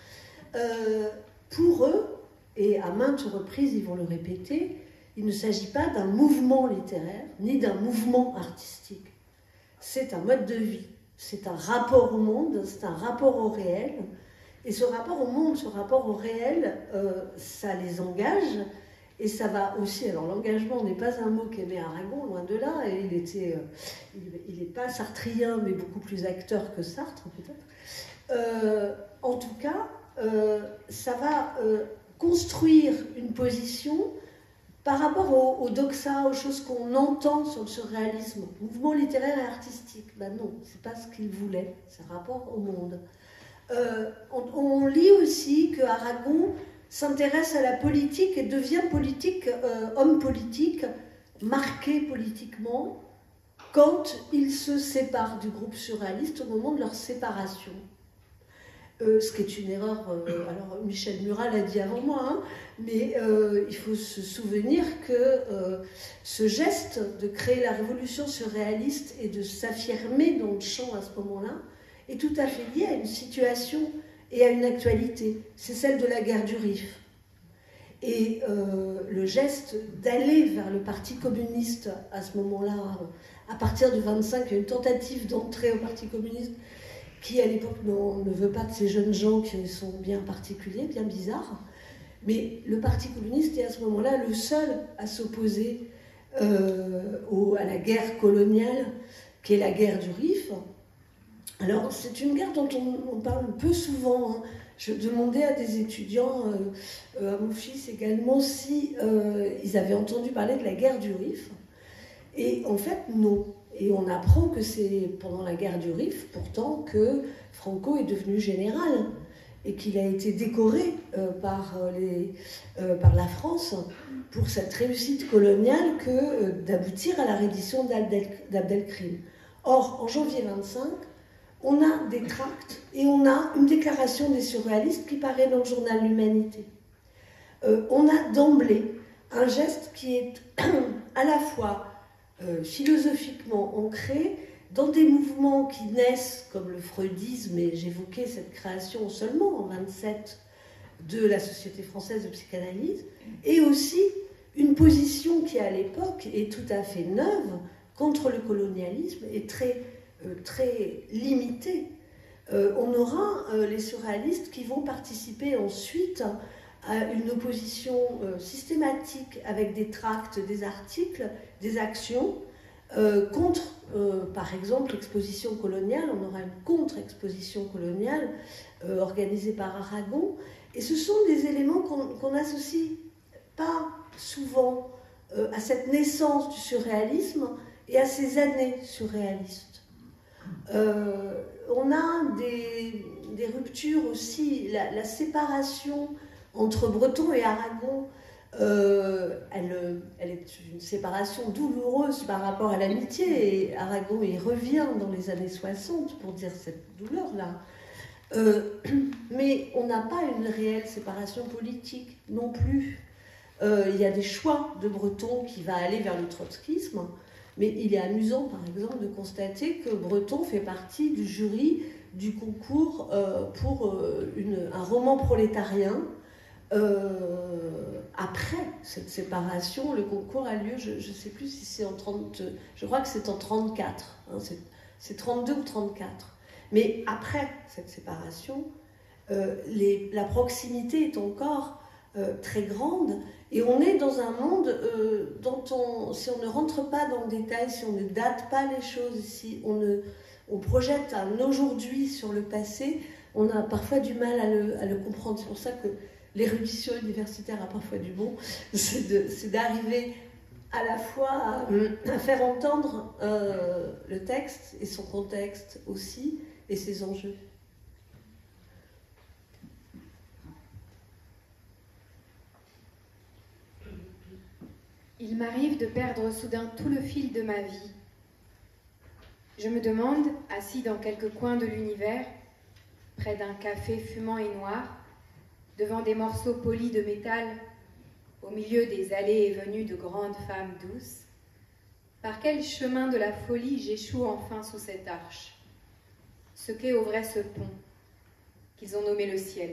Pour eux, et à maintes reprises ils vont le répéter, il ne s'agit pas d'un mouvement littéraire ni d'un mouvement artistique. C'est un mode de vie, c'est un rapport au monde, c'est un rapport au réel. Et ce rapport au monde, ce rapport au réel, ça les engage. Et ça va aussi, alors l'engagement n'est pas un mot qu'aimait Aragon, loin de là, et il n'est pas sartrien, mais beaucoup plus acteur que Sartre, peut-être. En tout cas, ça va construire une position par rapport au doxa, aux choses qu'on entend sur le surréalisme, mouvement littéraire et artistique. Ben non, c'est pas ce qu'il voulait, c'est rapport au monde. On lit aussi que Aragon s'intéresse à la politique et devient homme politique, marqué politiquement, quand il se sépare du groupe surréaliste au moment de leur séparation. Ce qui est une erreur, alors Michel Murat l'a dit avant moi, hein, mais il faut se souvenir que ce geste de créer la révolution surréaliste et de s'affirmer dans le champ à ce moment-là est tout à fait lié à une situation et à une actualité. C'est celle de la guerre du Rif. Et le geste d'aller vers le Parti communiste à ce moment-là, à partir de 25, il y a une tentative d'entrer au Parti communiste qui, à l'époque, ne veut pas de ces jeunes gens qui sont bien particuliers, bien bizarres. Mais le Parti communiste est à ce moment-là le seul à s'opposer à la guerre coloniale, qui est la guerre du Rif. Alors, c'est une guerre dont on parle peu souvent. Hein. Je demandais à des étudiants, à mon fils également, si ils avaient entendu parler de la guerre du Rif. Et en fait, non. Et on apprend que c'est pendant la guerre du Rif, pourtant, que Franco est devenu général et qu'il a été décoré par la France pour cette réussite coloniale que d'aboutir à la reddition d'Abdelkrim. Or, en janvier 25, on a des tracts et on a une déclaration des surréalistes qui paraît dans le journal L'Humanité. On a d'emblée un geste qui est à la fois philosophiquement ancré dans des mouvements qui naissent comme le freudisme, et j'évoquais cette création seulement en 27 de la Société française de psychanalyse, et aussi une position qui à l'époque est tout à fait neuve contre le colonialisme et très limitée. On aura les surréalistes qui vont participer ensuite à une opposition systématique avec des tracts, des articles, des actions contre, par exemple, l'exposition coloniale. On aura une contre-exposition coloniale organisée par Aragon. Et ce sont des éléments qu'on n'associe pas souvent à cette naissance du surréalisme et à ces années surréalistes. On a des ruptures aussi, la séparation entre Breton et Aragon, elle est une séparation douloureuse par rapport à l'amitié, et Aragon y revient dans les années 60 pour dire cette douleur-là. Mais on n'a pas une réelle séparation politique non plus. Il y a des choix de Breton qui va aller vers le trotskisme, mais il est amusant par exemple de constater que Breton fait partie du jury du concours pour un roman prolétarien. Après cette séparation, le concours a lieu, je ne sais plus si c'est en 30, je crois que c'est en 34, hein, c'est 32 ou 34. Mais après cette séparation, la proximité est encore très grande, et on est dans un monde dont si on ne rentre pas dans le détail, si on ne date pas les choses, si on projette un aujourd'hui sur le passé, on a parfois du mal à le comprendre. C'est pour ça que l'érudition universitaire a parfois du bon, c'est d'arriver à la fois à faire entendre le texte et son contexte aussi, et ses enjeux. Il m'arrive de perdre soudain tout le fil de ma vie. Je me demande, assis dans quelque coin de l'univers, près d'un café fumant et noir, devant des morceaux polis de métal, au milieu des allées et venues de grandes femmes douces, par quel chemin de la folie j'échoue enfin sous cette arche, ce qu'est au vrai ce pont, qu'ils ont nommé le ciel.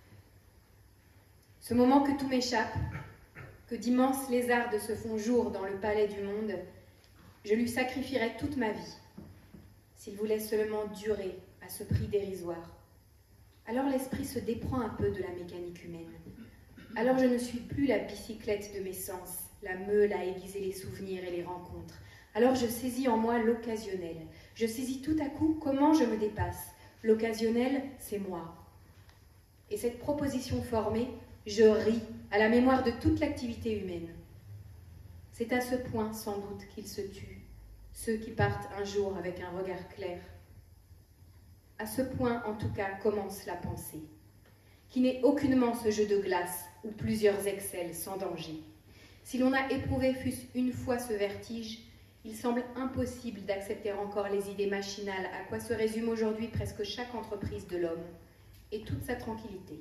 Ce moment que tout m'échappe, que d'immenses lézardes se font jour dans le palais du monde, je lui sacrifierais toute ma vie, s'il voulait seulement durer à ce prix dérisoire. Alors l'esprit se déprend un peu de la mécanique humaine. Alors je ne suis plus la bicyclette de mes sens, la meule à aiguiser les souvenirs et les rencontres. Alors je saisis en moi l'occasionnel. Je saisis tout à coup comment je me dépasse. L'occasionnel, c'est moi. Et cette proposition formée, je ris à la mémoire de toute l'activité humaine. C'est à ce point, sans doute, qu'ils se tuent, ceux qui partent un jour avec un regard clair. À ce point, en tout cas, commence la pensée, qui n'est aucunement ce jeu de glace où plusieurs excellent sans danger. Si l'on a éprouvé fût-ce une fois ce vertige, il semble impossible d'accepter encore les idées machinales à quoi se résume aujourd'hui presque chaque entreprise de l'homme et toute sa tranquillité.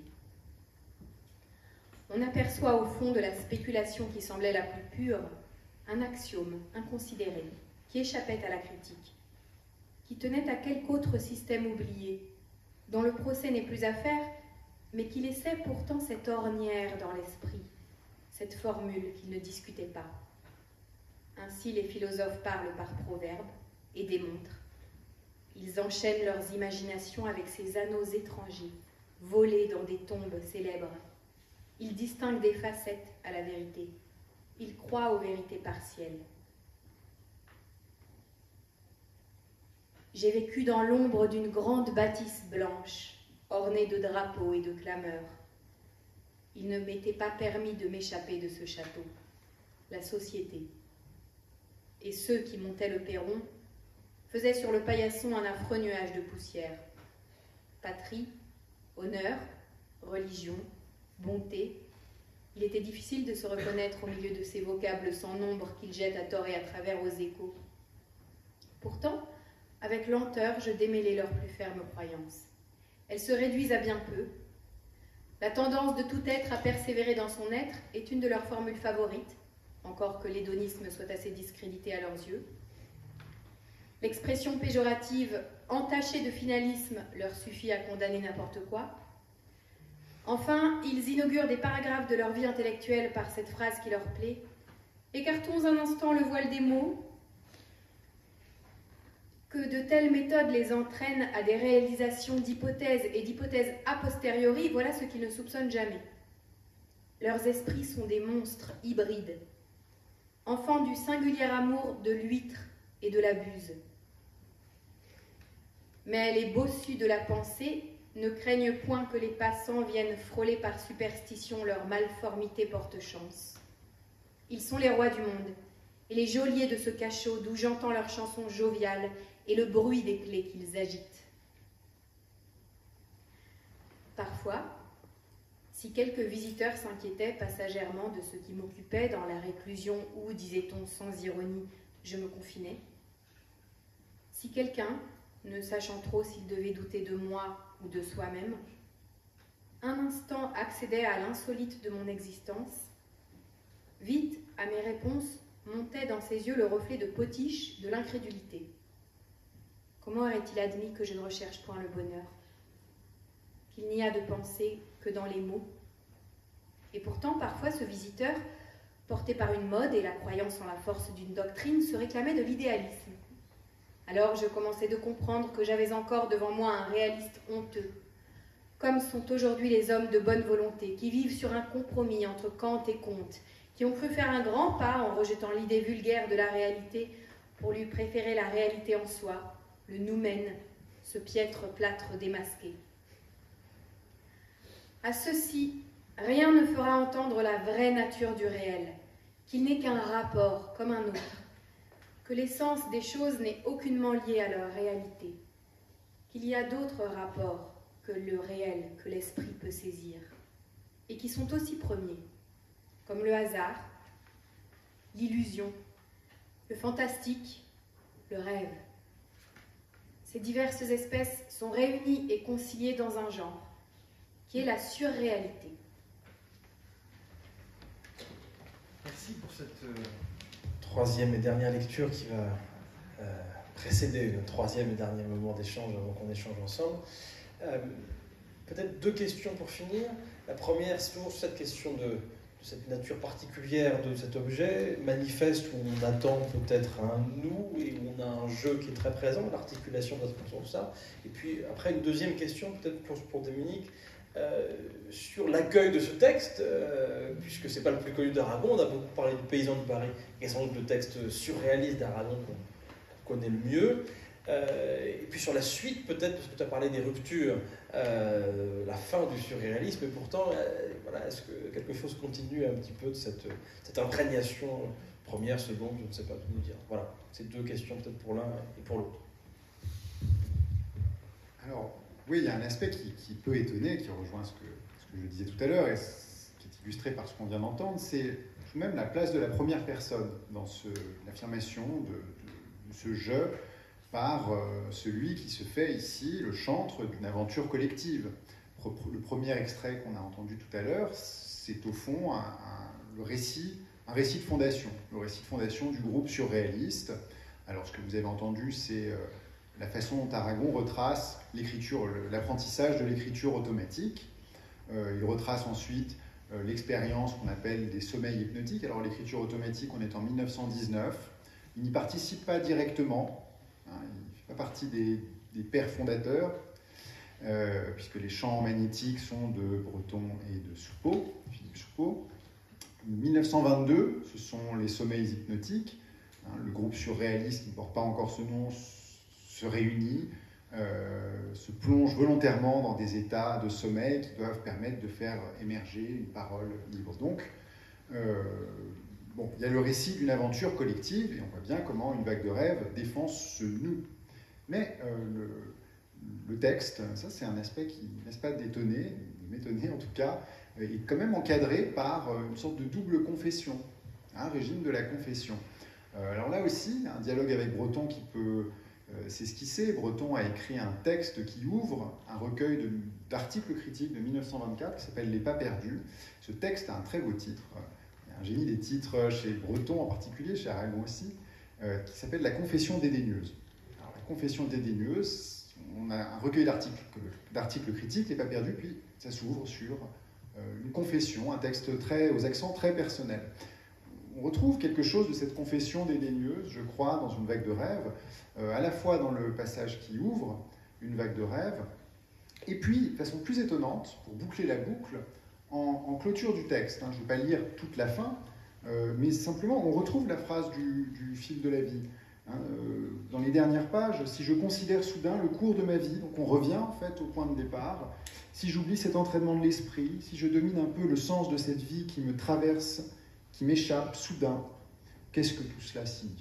On aperçoit au fond de la spéculation qui semblait la plus pure un axiome inconsidéré qui échappait à la critique, qui tenait à quelque autre système oublié, dont le procès n'est plus à faire, mais qui laissait pourtant cette ornière dans l'esprit, cette formule qu'ils ne discutaient pas. Ainsi les philosophes parlent par proverbes et démontrent. Ils enchaînent leurs imaginations avec ces anneaux étrangers, volés dans des tombes célèbres. Ils distinguent des facettes à la vérité. Ils croient aux vérités partielles. J'ai vécu dans l'ombre d'une grande bâtisse blanche, ornée de drapeaux et de clameurs. Il ne m'était pas permis de m'échapper de ce château, la société. Et ceux qui montaient le perron faisaient sur le paillasson un affreux nuage de poussière. Patrie, honneur, religion, bonté, il était difficile de se reconnaître au milieu de ces vocables sans nombre qu'ils jettent à tort et à travers aux échos. Pourtant, avec lenteur, je démêlais leurs plus fermes croyances. Elles se réduisent à bien peu. La tendance de tout être à persévérer dans son être est une de leurs formules favorites, encore que l'hédonisme soit assez discrédité à leurs yeux. L'expression péjorative entachée de finalisme leur suffit à condamner n'importe quoi. Enfin, ils inaugurent des paragraphes de leur vie intellectuelle par cette phrase qui leur plaît. Écartons un instant le voile des mots, que de telles méthodes les entraînent à des réalisations d'hypothèses et d'hypothèses a posteriori, voilà ce qu'ils ne soupçonnent jamais. Leurs esprits sont des monstres hybrides, enfants du singulier amour de l'huître et de la buse. Mais les bossus de la pensée ne craignent point que les passants viennent frôler par superstition leur malformité porte-chance. Ils sont les rois du monde, et les geôliers de ce cachot d'où j'entends leurs chansons joviales et le bruit des clés qu'ils agitent. Parfois, si quelques visiteurs s'inquiétaient passagèrement de ce qui m'occupait dans la réclusion où, disait-on sans ironie, je me confinais, si quelqu'un, ne sachant trop s'il devait douter de moi ou de soi-même, un instant accédait à l'insolite de mon existence, vite, à mes réponses, montait dans ses yeux le reflet de potiche de l'incrédulité. Comment aurait-il admis que je ne recherche point le bonheur, qu'il n'y a de pensée que dans les mots? Et pourtant, parfois, ce visiteur, porté par une mode et la croyance en la force d'une doctrine, se réclamait de l'idéalisme. Alors je commençais de comprendre que j'avais encore devant moi un réaliste honteux, comme sont aujourd'hui les hommes de bonne volonté, qui vivent sur un compromis entre Kant et Comte, qui ont cru faire un grand pas en rejetant l'idée vulgaire de la réalité pour lui préférer la réalité en soi, le noumen, ce piètre plâtre démasqué. À ceux-ci, rien ne fera entendre la vraie nature du réel, qu'il n'est qu'un rapport comme un autre, que l'essence des choses n'est aucunement liée à leur réalité, qu'il y a d'autres rapports que le réel que l'esprit peut saisir, et qui sont aussi premiers, comme le hasard, l'illusion, le fantastique, le rêve. Ces diverses espèces sont réunies et conciliées dans un genre, qui est la surréalité. Merci pour cette troisième et dernière lecture qui va précéder le troisième et dernier moment d'échange avant qu'on échange ensemble. Peut-être deux questions pour finir. La première, c'est toujours cette question de cette nature particulière de cet objet, manifeste où on attend peut-être un nous et où on a un jeu qui est très présent, l'articulation de ça. Et puis après, une deuxième question, peut-être pour Dominique, sur l'accueil de ce texte, puisque c'est pas le plus connu d'Aragon, on a beaucoup parlé du Paysan de Paris, qui est sans doute le texte surréaliste d'Aragon qu'on connaît le mieux. Et puis sur la suite, peut-être, parce que tu as parlé des ruptures, la fin du surréalisme, et pourtant, voilà, est-ce que quelque chose continue un petit peu de cette imprégnation première, seconde, je ne sais pas tout nous dire. Voilà, c'est deux questions peut-être pour l'un et pour l'autre. Alors, oui, il y a un aspect qui peut étonner, qui rejoint ce que je disais tout à l'heure, et qui est illustré par ce qu'on vient d'entendre, c'est tout de même la place de la première personne dans l'affirmation de ce jeu par celui qui se fait ici le chantre d'une aventure collective. Le premier extrait qu'on a entendu tout à l'heure, c'est au fond un récit de fondation, le récit de fondation du groupe surréaliste. Alors ce que vous avez entendu, c'est la façon dont Aragon retrace l'apprentissage de l'écriture automatique. Il retrace ensuite l'expérience qu'on appelle des sommeils hypnotiques. Alors l'écriture automatique, on est en 1919. Il n'y participe pas directement. Il ne fait pas partie des pères fondateurs, puisque les chants magnétiques sont de Breton et de Soupeau, Philippe Soupeau. En 1922, ce sont les sommeils hypnotiques. Le groupe surréaliste, qui ne porte pas encore ce nom, se réunit, se plonge volontairement dans des états de sommeil qui doivent permettre de faire émerger une parole libre. Donc, il y a le récit d'une aventure collective, et on voit bien comment une vague de rêve défend ce nous. Mais le texte, ça c'est un aspect qui ne laisse pas d'étonner, de m'étonner en tout cas, est quand même encadré par une sorte de double confession, un régime de la confession. Alors là aussi, un dialogue avec Breton qui peut s'esquisser. Breton a écrit un texte qui ouvre un recueil d'articles critiques de 1924 qui s'appelle « Les pas perdus ». Ce texte a un très beau titre. Il y a un génie des titres chez Breton en particulier, chez Aragon aussi, qui s'appelle « La confession dédaigneuse ». Alors la confession dédaigneuse, on a un recueil d'articles critiques, Les Pas Perdus, puis ça s'ouvre sur une confession, un texte aux accents très personnels. On retrouve quelque chose de cette confession dédaigneuse, je crois, dans Une vague de rêve, à la fois dans le passage qui ouvre Une vague de rêve, et puis, de façon plus étonnante, pour boucler la boucle, en clôture du texte. Je ne vais pas lire toute la fin, mais simplement, on retrouve la phrase du fil de la vie. Dans les dernières pages, si je considère soudain le cours de ma vie, donc on revient en fait au point de départ, si j'oublie cet entraînement de l'esprit, si je domine un peu le sens de cette vie qui me traverse, qui m'échappe soudain, qu'est-ce que tout cela signifie ?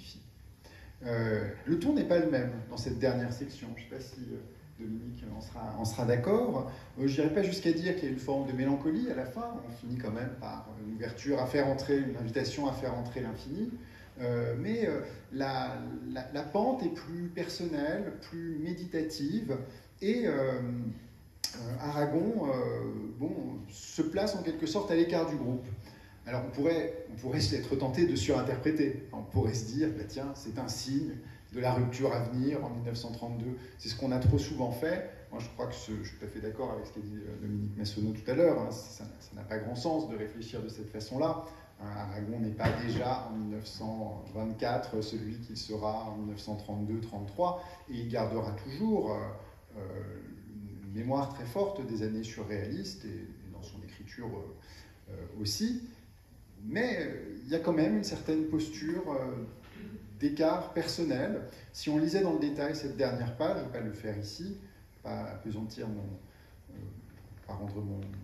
Le ton n'est pas le même dans cette dernière section. Je ne sais pas si Dominique en sera d'accord. Je n'irai pas jusqu'à dire qu'il y a une forme de mélancolie à la fin. On finit quand même par une ouverture à faire entrer, une invitation à faire entrer l'infini. Mais la pente est plus personnelle, plus méditative, et Aragon se place en quelque sorte à l'écart du groupe. Alors on pourrait être tenté de surinterpréter. On pourrait se dire, bah tiens, c'est un signe de la rupture à venir en 1932. C'est ce qu'on a trop souvent fait. Moi je crois que je suis tout à fait d'accord avec ce qu'a dit Dominique Massonneau tout à l'heure. Ça n'a pas grand sens de réfléchir de cette façon-là. Aragon n'est pas déjà en 1924 celui qu'il sera en 1932-33, et il gardera toujours une mémoire très forte des années surréalistes et dans son écriture aussi. Mais il y a quand même une certaine posture d'écart personnel. Si on lisait dans le détail cette dernière page, je ne vais pas le faire ici, pas appesantir pas rendre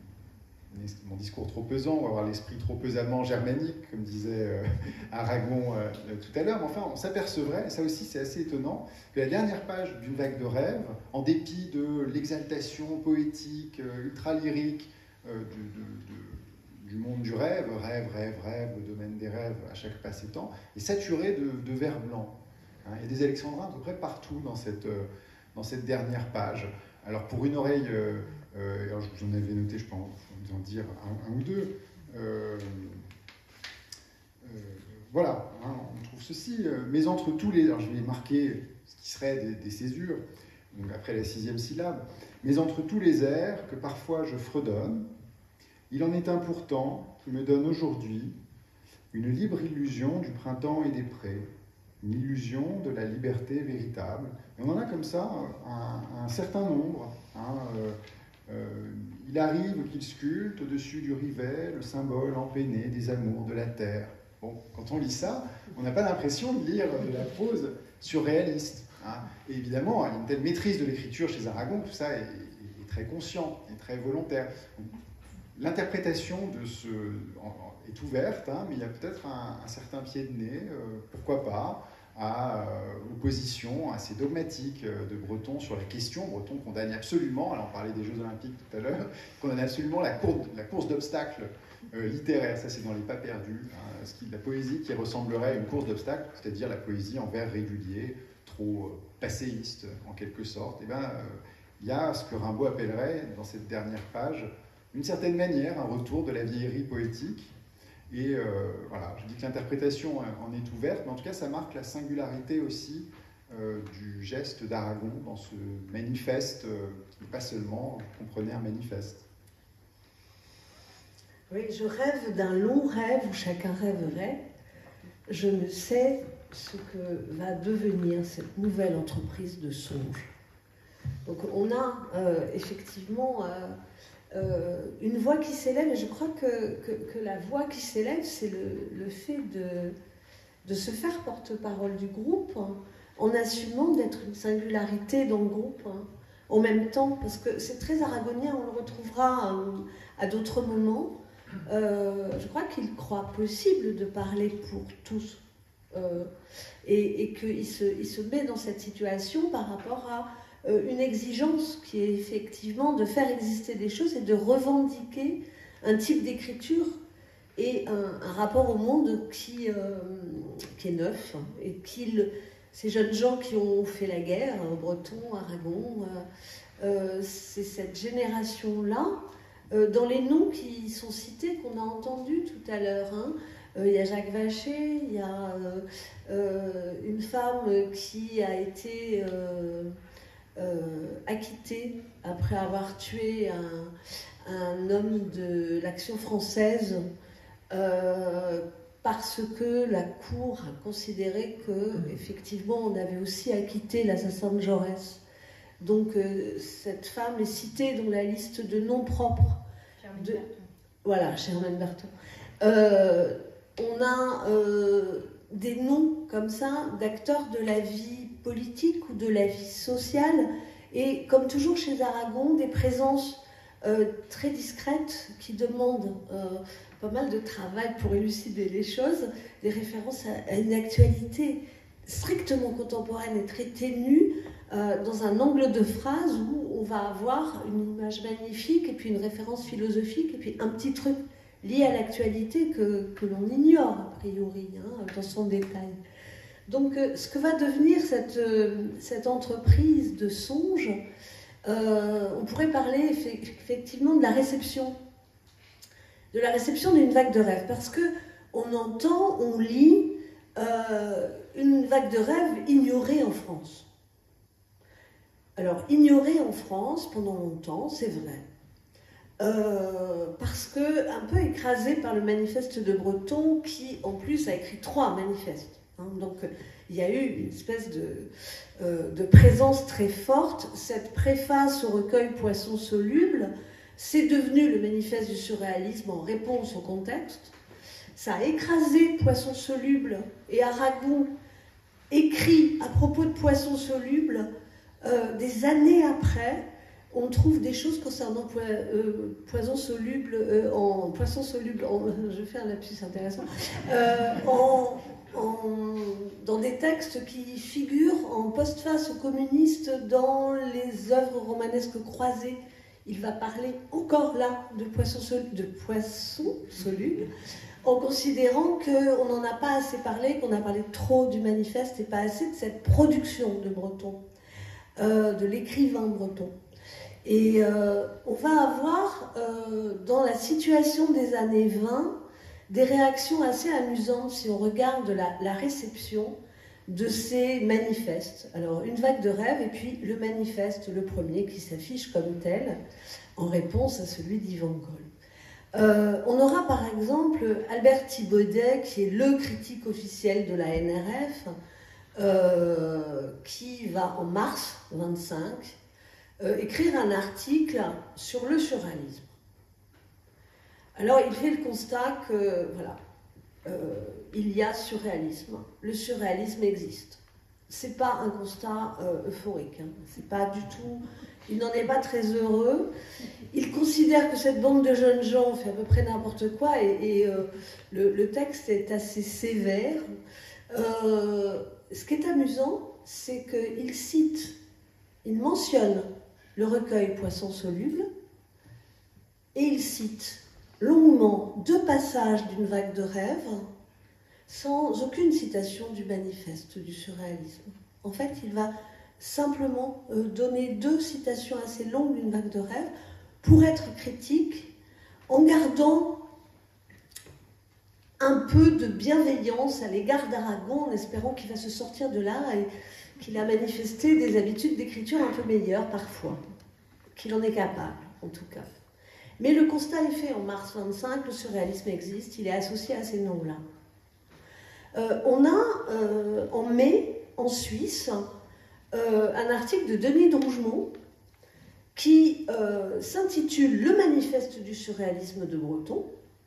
mon discours trop pesant, ou avoir l'esprit trop pesamment germanique, comme disait Aragon tout à l'heure. Mais enfin, on s'apercevrait, et ça aussi c'est assez étonnant, que la dernière page d'Une vague de rêve, en dépit de l'exaltation poétique, ultra-lyrique du monde du rêve, le domaine des rêves à chaque pas ses temps, est saturée de vert blanc. Il y a des alexandrins à peu près partout dans cette dernière page. Alors pour une oreille, j'en avais noté, je peux vous en dire un ou deux, voilà, on trouve ceci, mais entre tous les... Alors je vais marquer ce qui serait des césures, donc après la 6e syllabe, mais entre tous les airs que parfois je fredonne, il en est un pourtant qui me donne aujourd'hui une libre illusion du printemps et des prés, une illusion de la liberté véritable. Et on en a comme ça un certain nombre. Il arrive qu'il sculpte au-dessus du rivet le symbole empeiné des amours de la terre. Bon, quand on lit ça, on n'a pas l'impression de lire de la prose surréaliste. Et évidemment, il y a une telle maîtrise de l'écriture chez Aragon, tout ça est très conscient et très volontaire. L'interprétation est ouverte, mais il y a peut-être un certain pied de nez, pourquoi pas, à l'opposition assez dogmatique de Breton sur la question. Breton condamne absolument, alors on parlait des Jeux Olympiques tout à l'heure, condamne absolument la course d'obstacles littéraire. Ça, c'est dans Les Pas Perdus, la poésie qui ressemblerait à une course d'obstacles, c'est-à-dire la poésie en vers régulier, trop passéiste en quelque sorte. Et il y a ce que Rimbaud appellerait, dans cette dernière page, d'une certaine manière, un retour de la vieillerie poétique. Et voilà, je dis que l'interprétation en est ouverte, mais en tout cas, ça marque la singularité aussi du geste d'Aragon dans ce manifeste, qui n'est pas seulement, vous comprenez, un manifeste. Oui, je rêve d'un long rêve où chacun rêverait. Je ne sais ce que va devenir cette nouvelle entreprise de songe. Donc on a effectivement... une voix qui s'élève, et je crois que la voix qui s'élève, c'est le fait de se faire porte-parole du groupe, en assumant d'être une singularité dans le groupe, en même temps, parce que c'est très aragonien, on le retrouvera à d'autres moments. Je crois qu'il croit possible de parler pour tous, et qu'il se met dans cette situation par rapport à une exigence qui est effectivement de faire exister des choses et de revendiquer un type d'écriture et un rapport au monde qui est neuf. Et ces jeunes gens qui ont fait la guerre, Breton, Aragon, c'est cette génération-là, dans les noms qui sont cités, qu'on a entendus tout à l'heure, il y a Jacques Vacher, il y a une femme qui a été... acquitté après avoir tué un homme de l'Action française parce que la Cour a considéré que effectivement on avait aussi acquitté l'assassin de Jaurès. Donc cette femme est citée dans la liste de noms propres. Voilà, Germaine Berton. On a des noms comme ça d'acteurs de la vie politique ou de la vie sociale, et comme toujours chez Aragon, des présences très discrètes qui demandent pas mal de travail pour élucider les choses, des références à une actualité strictement contemporaine et très ténue, dans un angle de phrase où on va avoir une image magnifique et puis une référence philosophique et puis un petit truc lié à l'actualité que l'on ignore a priori, hein, dans son détail. Donc ce que va devenir cette entreprise de songe, on pourrait parler effectivement de la réception d'une vague de rêve, parce que on entend, on lit une vague de rêve ignorée en France. Alors, ignorée en France pendant longtemps, c'est vrai, parce que un peu écrasée par le manifeste de Breton, qui en plus a écrit 3 manifestes. Hein, donc, il y a eu une espèce de présence très forte. Cette préface au recueil Poissons solubles, c'est devenu le manifeste du surréalisme en réponse au contexte. Ça a écrasé Poissons solubles, et Aragon écrit à propos de Poissons solubles des années après. On trouve des choses concernant Poissons solubles, je fais un lapsus intéressant, dans des textes qui figurent en postface aux communistes dans les œuvres romanesques croisées. Il va parler encore là de poissons solubles, en considérant qu'on n'en a pas assez parlé, qu'on a parlé trop du manifeste et pas assez de cette production de Breton, de l'écrivain breton. Et on va avoir, dans la situation des années 20, des réactions assez amusantes si on regarde la réception de ces manifestes. Alors, une vague de rêve et puis le manifeste, le premier, qui s'affiche comme tel, en réponse à celui d'Yvan Goll. On aura par exemple Albert Thibaudet, qui est le critique officiel de la NRF, qui va en mars 25 écrire un article sur le surréalisme. Alors il fait le constat que voilà, il y a surréalisme, le surréalisme existe. C'est pas un constat euphorique, hein. C'est pas du tout. Il n'en est pas très heureux. Il considère que cette bande de jeunes gens fait à peu près n'importe quoi et le texte est assez sévère. Ce qui est amusant, c'est qu'il mentionne le recueil Poissons solubles et il cite longuement 2 passages d'une vague de rêve sans aucune citation du manifeste du surréalisme. En fait, il va simplement donner 2 citations assez longues d'une vague de rêve pour être critique, en gardant un peu de bienveillance à l'égard d'Aragon, en espérant qu'il va se sortir de là et qu'il a manifesté des habitudes d'écriture un peu meilleures parfois, qu'il en est capable en tout cas. Mais le constat est fait en mars 25, le surréalisme existe, il est associé à ces noms-là. On a en mai, en Suisse, un article de Denis Drougemont qui s'intitule « Le manifeste du surréalisme de Breton »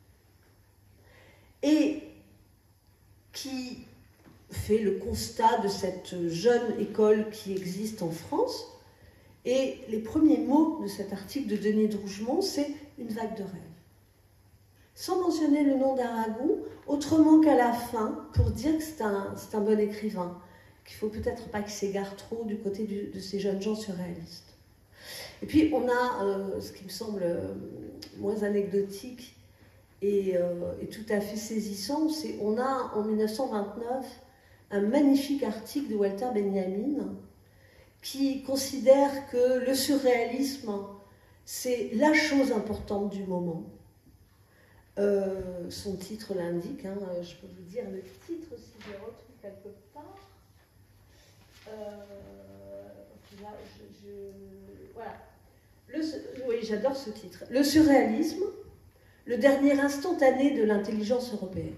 et qui fait le constat de cette jeune école qui existe en France. Et les premiers mots de cet article de Denis Drougemont, c'est « une vague de rêve ». Sans mentionner le nom d'Aragon, autrement qu'à la fin, pour dire que c'est un bon écrivain, qu'il ne faut peut-être pas qu'il s'égare trop du côté de ces jeunes gens surréalistes. Et puis on a, ce qui me semble moins anecdotique et tout à fait saisissant, c'est on a en 1929 un magnifique article de Walter Benjamin qui considère que le surréalisme, c'est la chose importante du moment. Son titre l'indique, hein, je peux vous dire le titre si je le retrouve quelque part. Voilà. Oui, j'adore ce titre. Le surréalisme, le dernier instantané de l'intelligence européenne.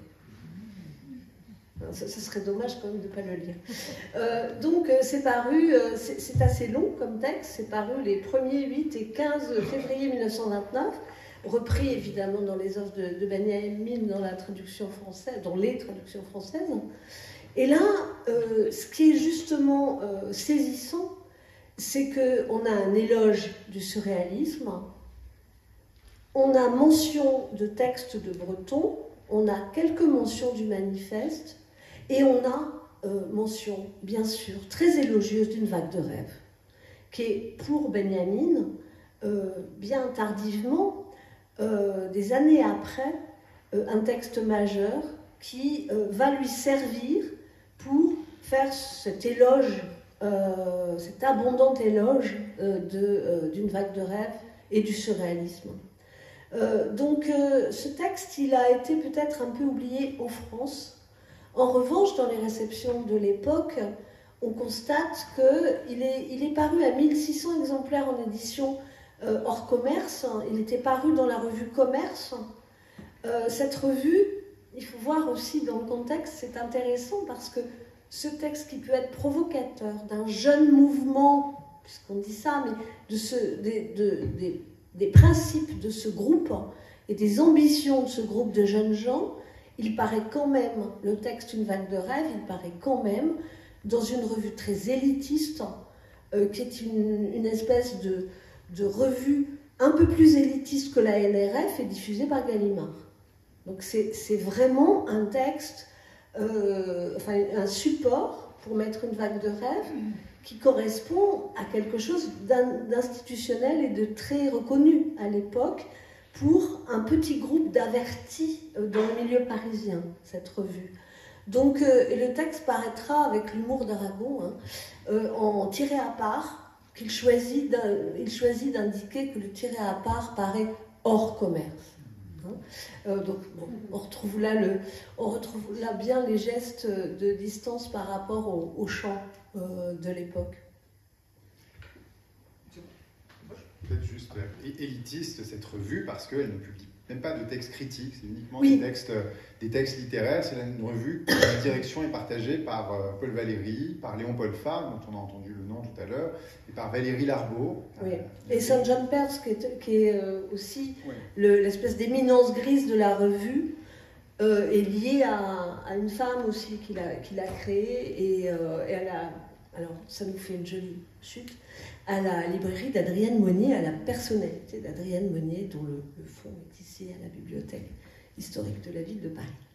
Ça serait dommage quand même de ne pas le lire. Donc c'est paru, c'est assez long comme texte, c'est paru les 1er, 8 et 15 février 1929, repris évidemment dans les œuvres de Benjamin dans la traduction française, dans les traductions françaises. Et là, ce qui est justement saisissant, c'est qu'on a un éloge du surréalisme, on a mention de textes de Breton, on a quelques mentions du manifeste, et on a mention, bien sûr, très élogieuse d'une vague de rêve, qui est pour Benjamin, bien tardivement, des années après, un texte majeur qui va lui servir pour faire cet éloge, cet abondant éloge d'une vague de rêve et du surréalisme. Donc ce texte, il a été peut-être un peu oublié en France. En revanche, dans les réceptions de l'époque, on constate qu'il est paru à 1600 exemplaires en édition hors commerce. Il était paru dans la revue Commerce. Cette revue, il faut voir aussi dans le contexte, c'est intéressant parce que ce texte qui peut être provocateur d'un jeune mouvement, puisqu'on dit ça, mais des principes de ce groupe et des ambitions de ce groupe de jeunes gens, il paraît quand même, le texte Une vague de rêve, il paraît quand même dans une revue très élitiste, qui est une espèce de revue un peu plus élitiste que la NRF et diffusée par Gallimard. Donc c'est vraiment un texte, un support pour mettre une vague de rêve qui correspond à quelque chose d'institutionnel et de très reconnu à l'époque, pour un petit groupe d'avertis dans le milieu parisien, cette revue. Donc le texte paraîtra avec l'humour d'Aragon, en tiré à part, il choisit d'indiquer que le tiré à part paraît hors commerce. Donc bon, on retrouve là bien les gestes de distance par rapport au chant de l'époque. Peut-être juste élitiste cette revue parce qu'elle ne publie même pas de textes critiques, c'est uniquement oui. des textes littéraires. C'est une revue dont la direction est partagée par Paul Valéry, par Léon Paul Favre, dont on a entendu le nom tout à l'heure, et par Valérie Larbaud. Oui. Et St. John Perse, qui est aussi l'espèce d'éminence grise de la revue, est liée à une femme aussi qui l'a créée, et elle a, alors ça nous fait une jolie chute, à la librairie d'Adrienne Monnier, à la personnalité d'Adrienne Monnier, dont le fonds est ici à la Bibliothèque historique de la ville de Paris.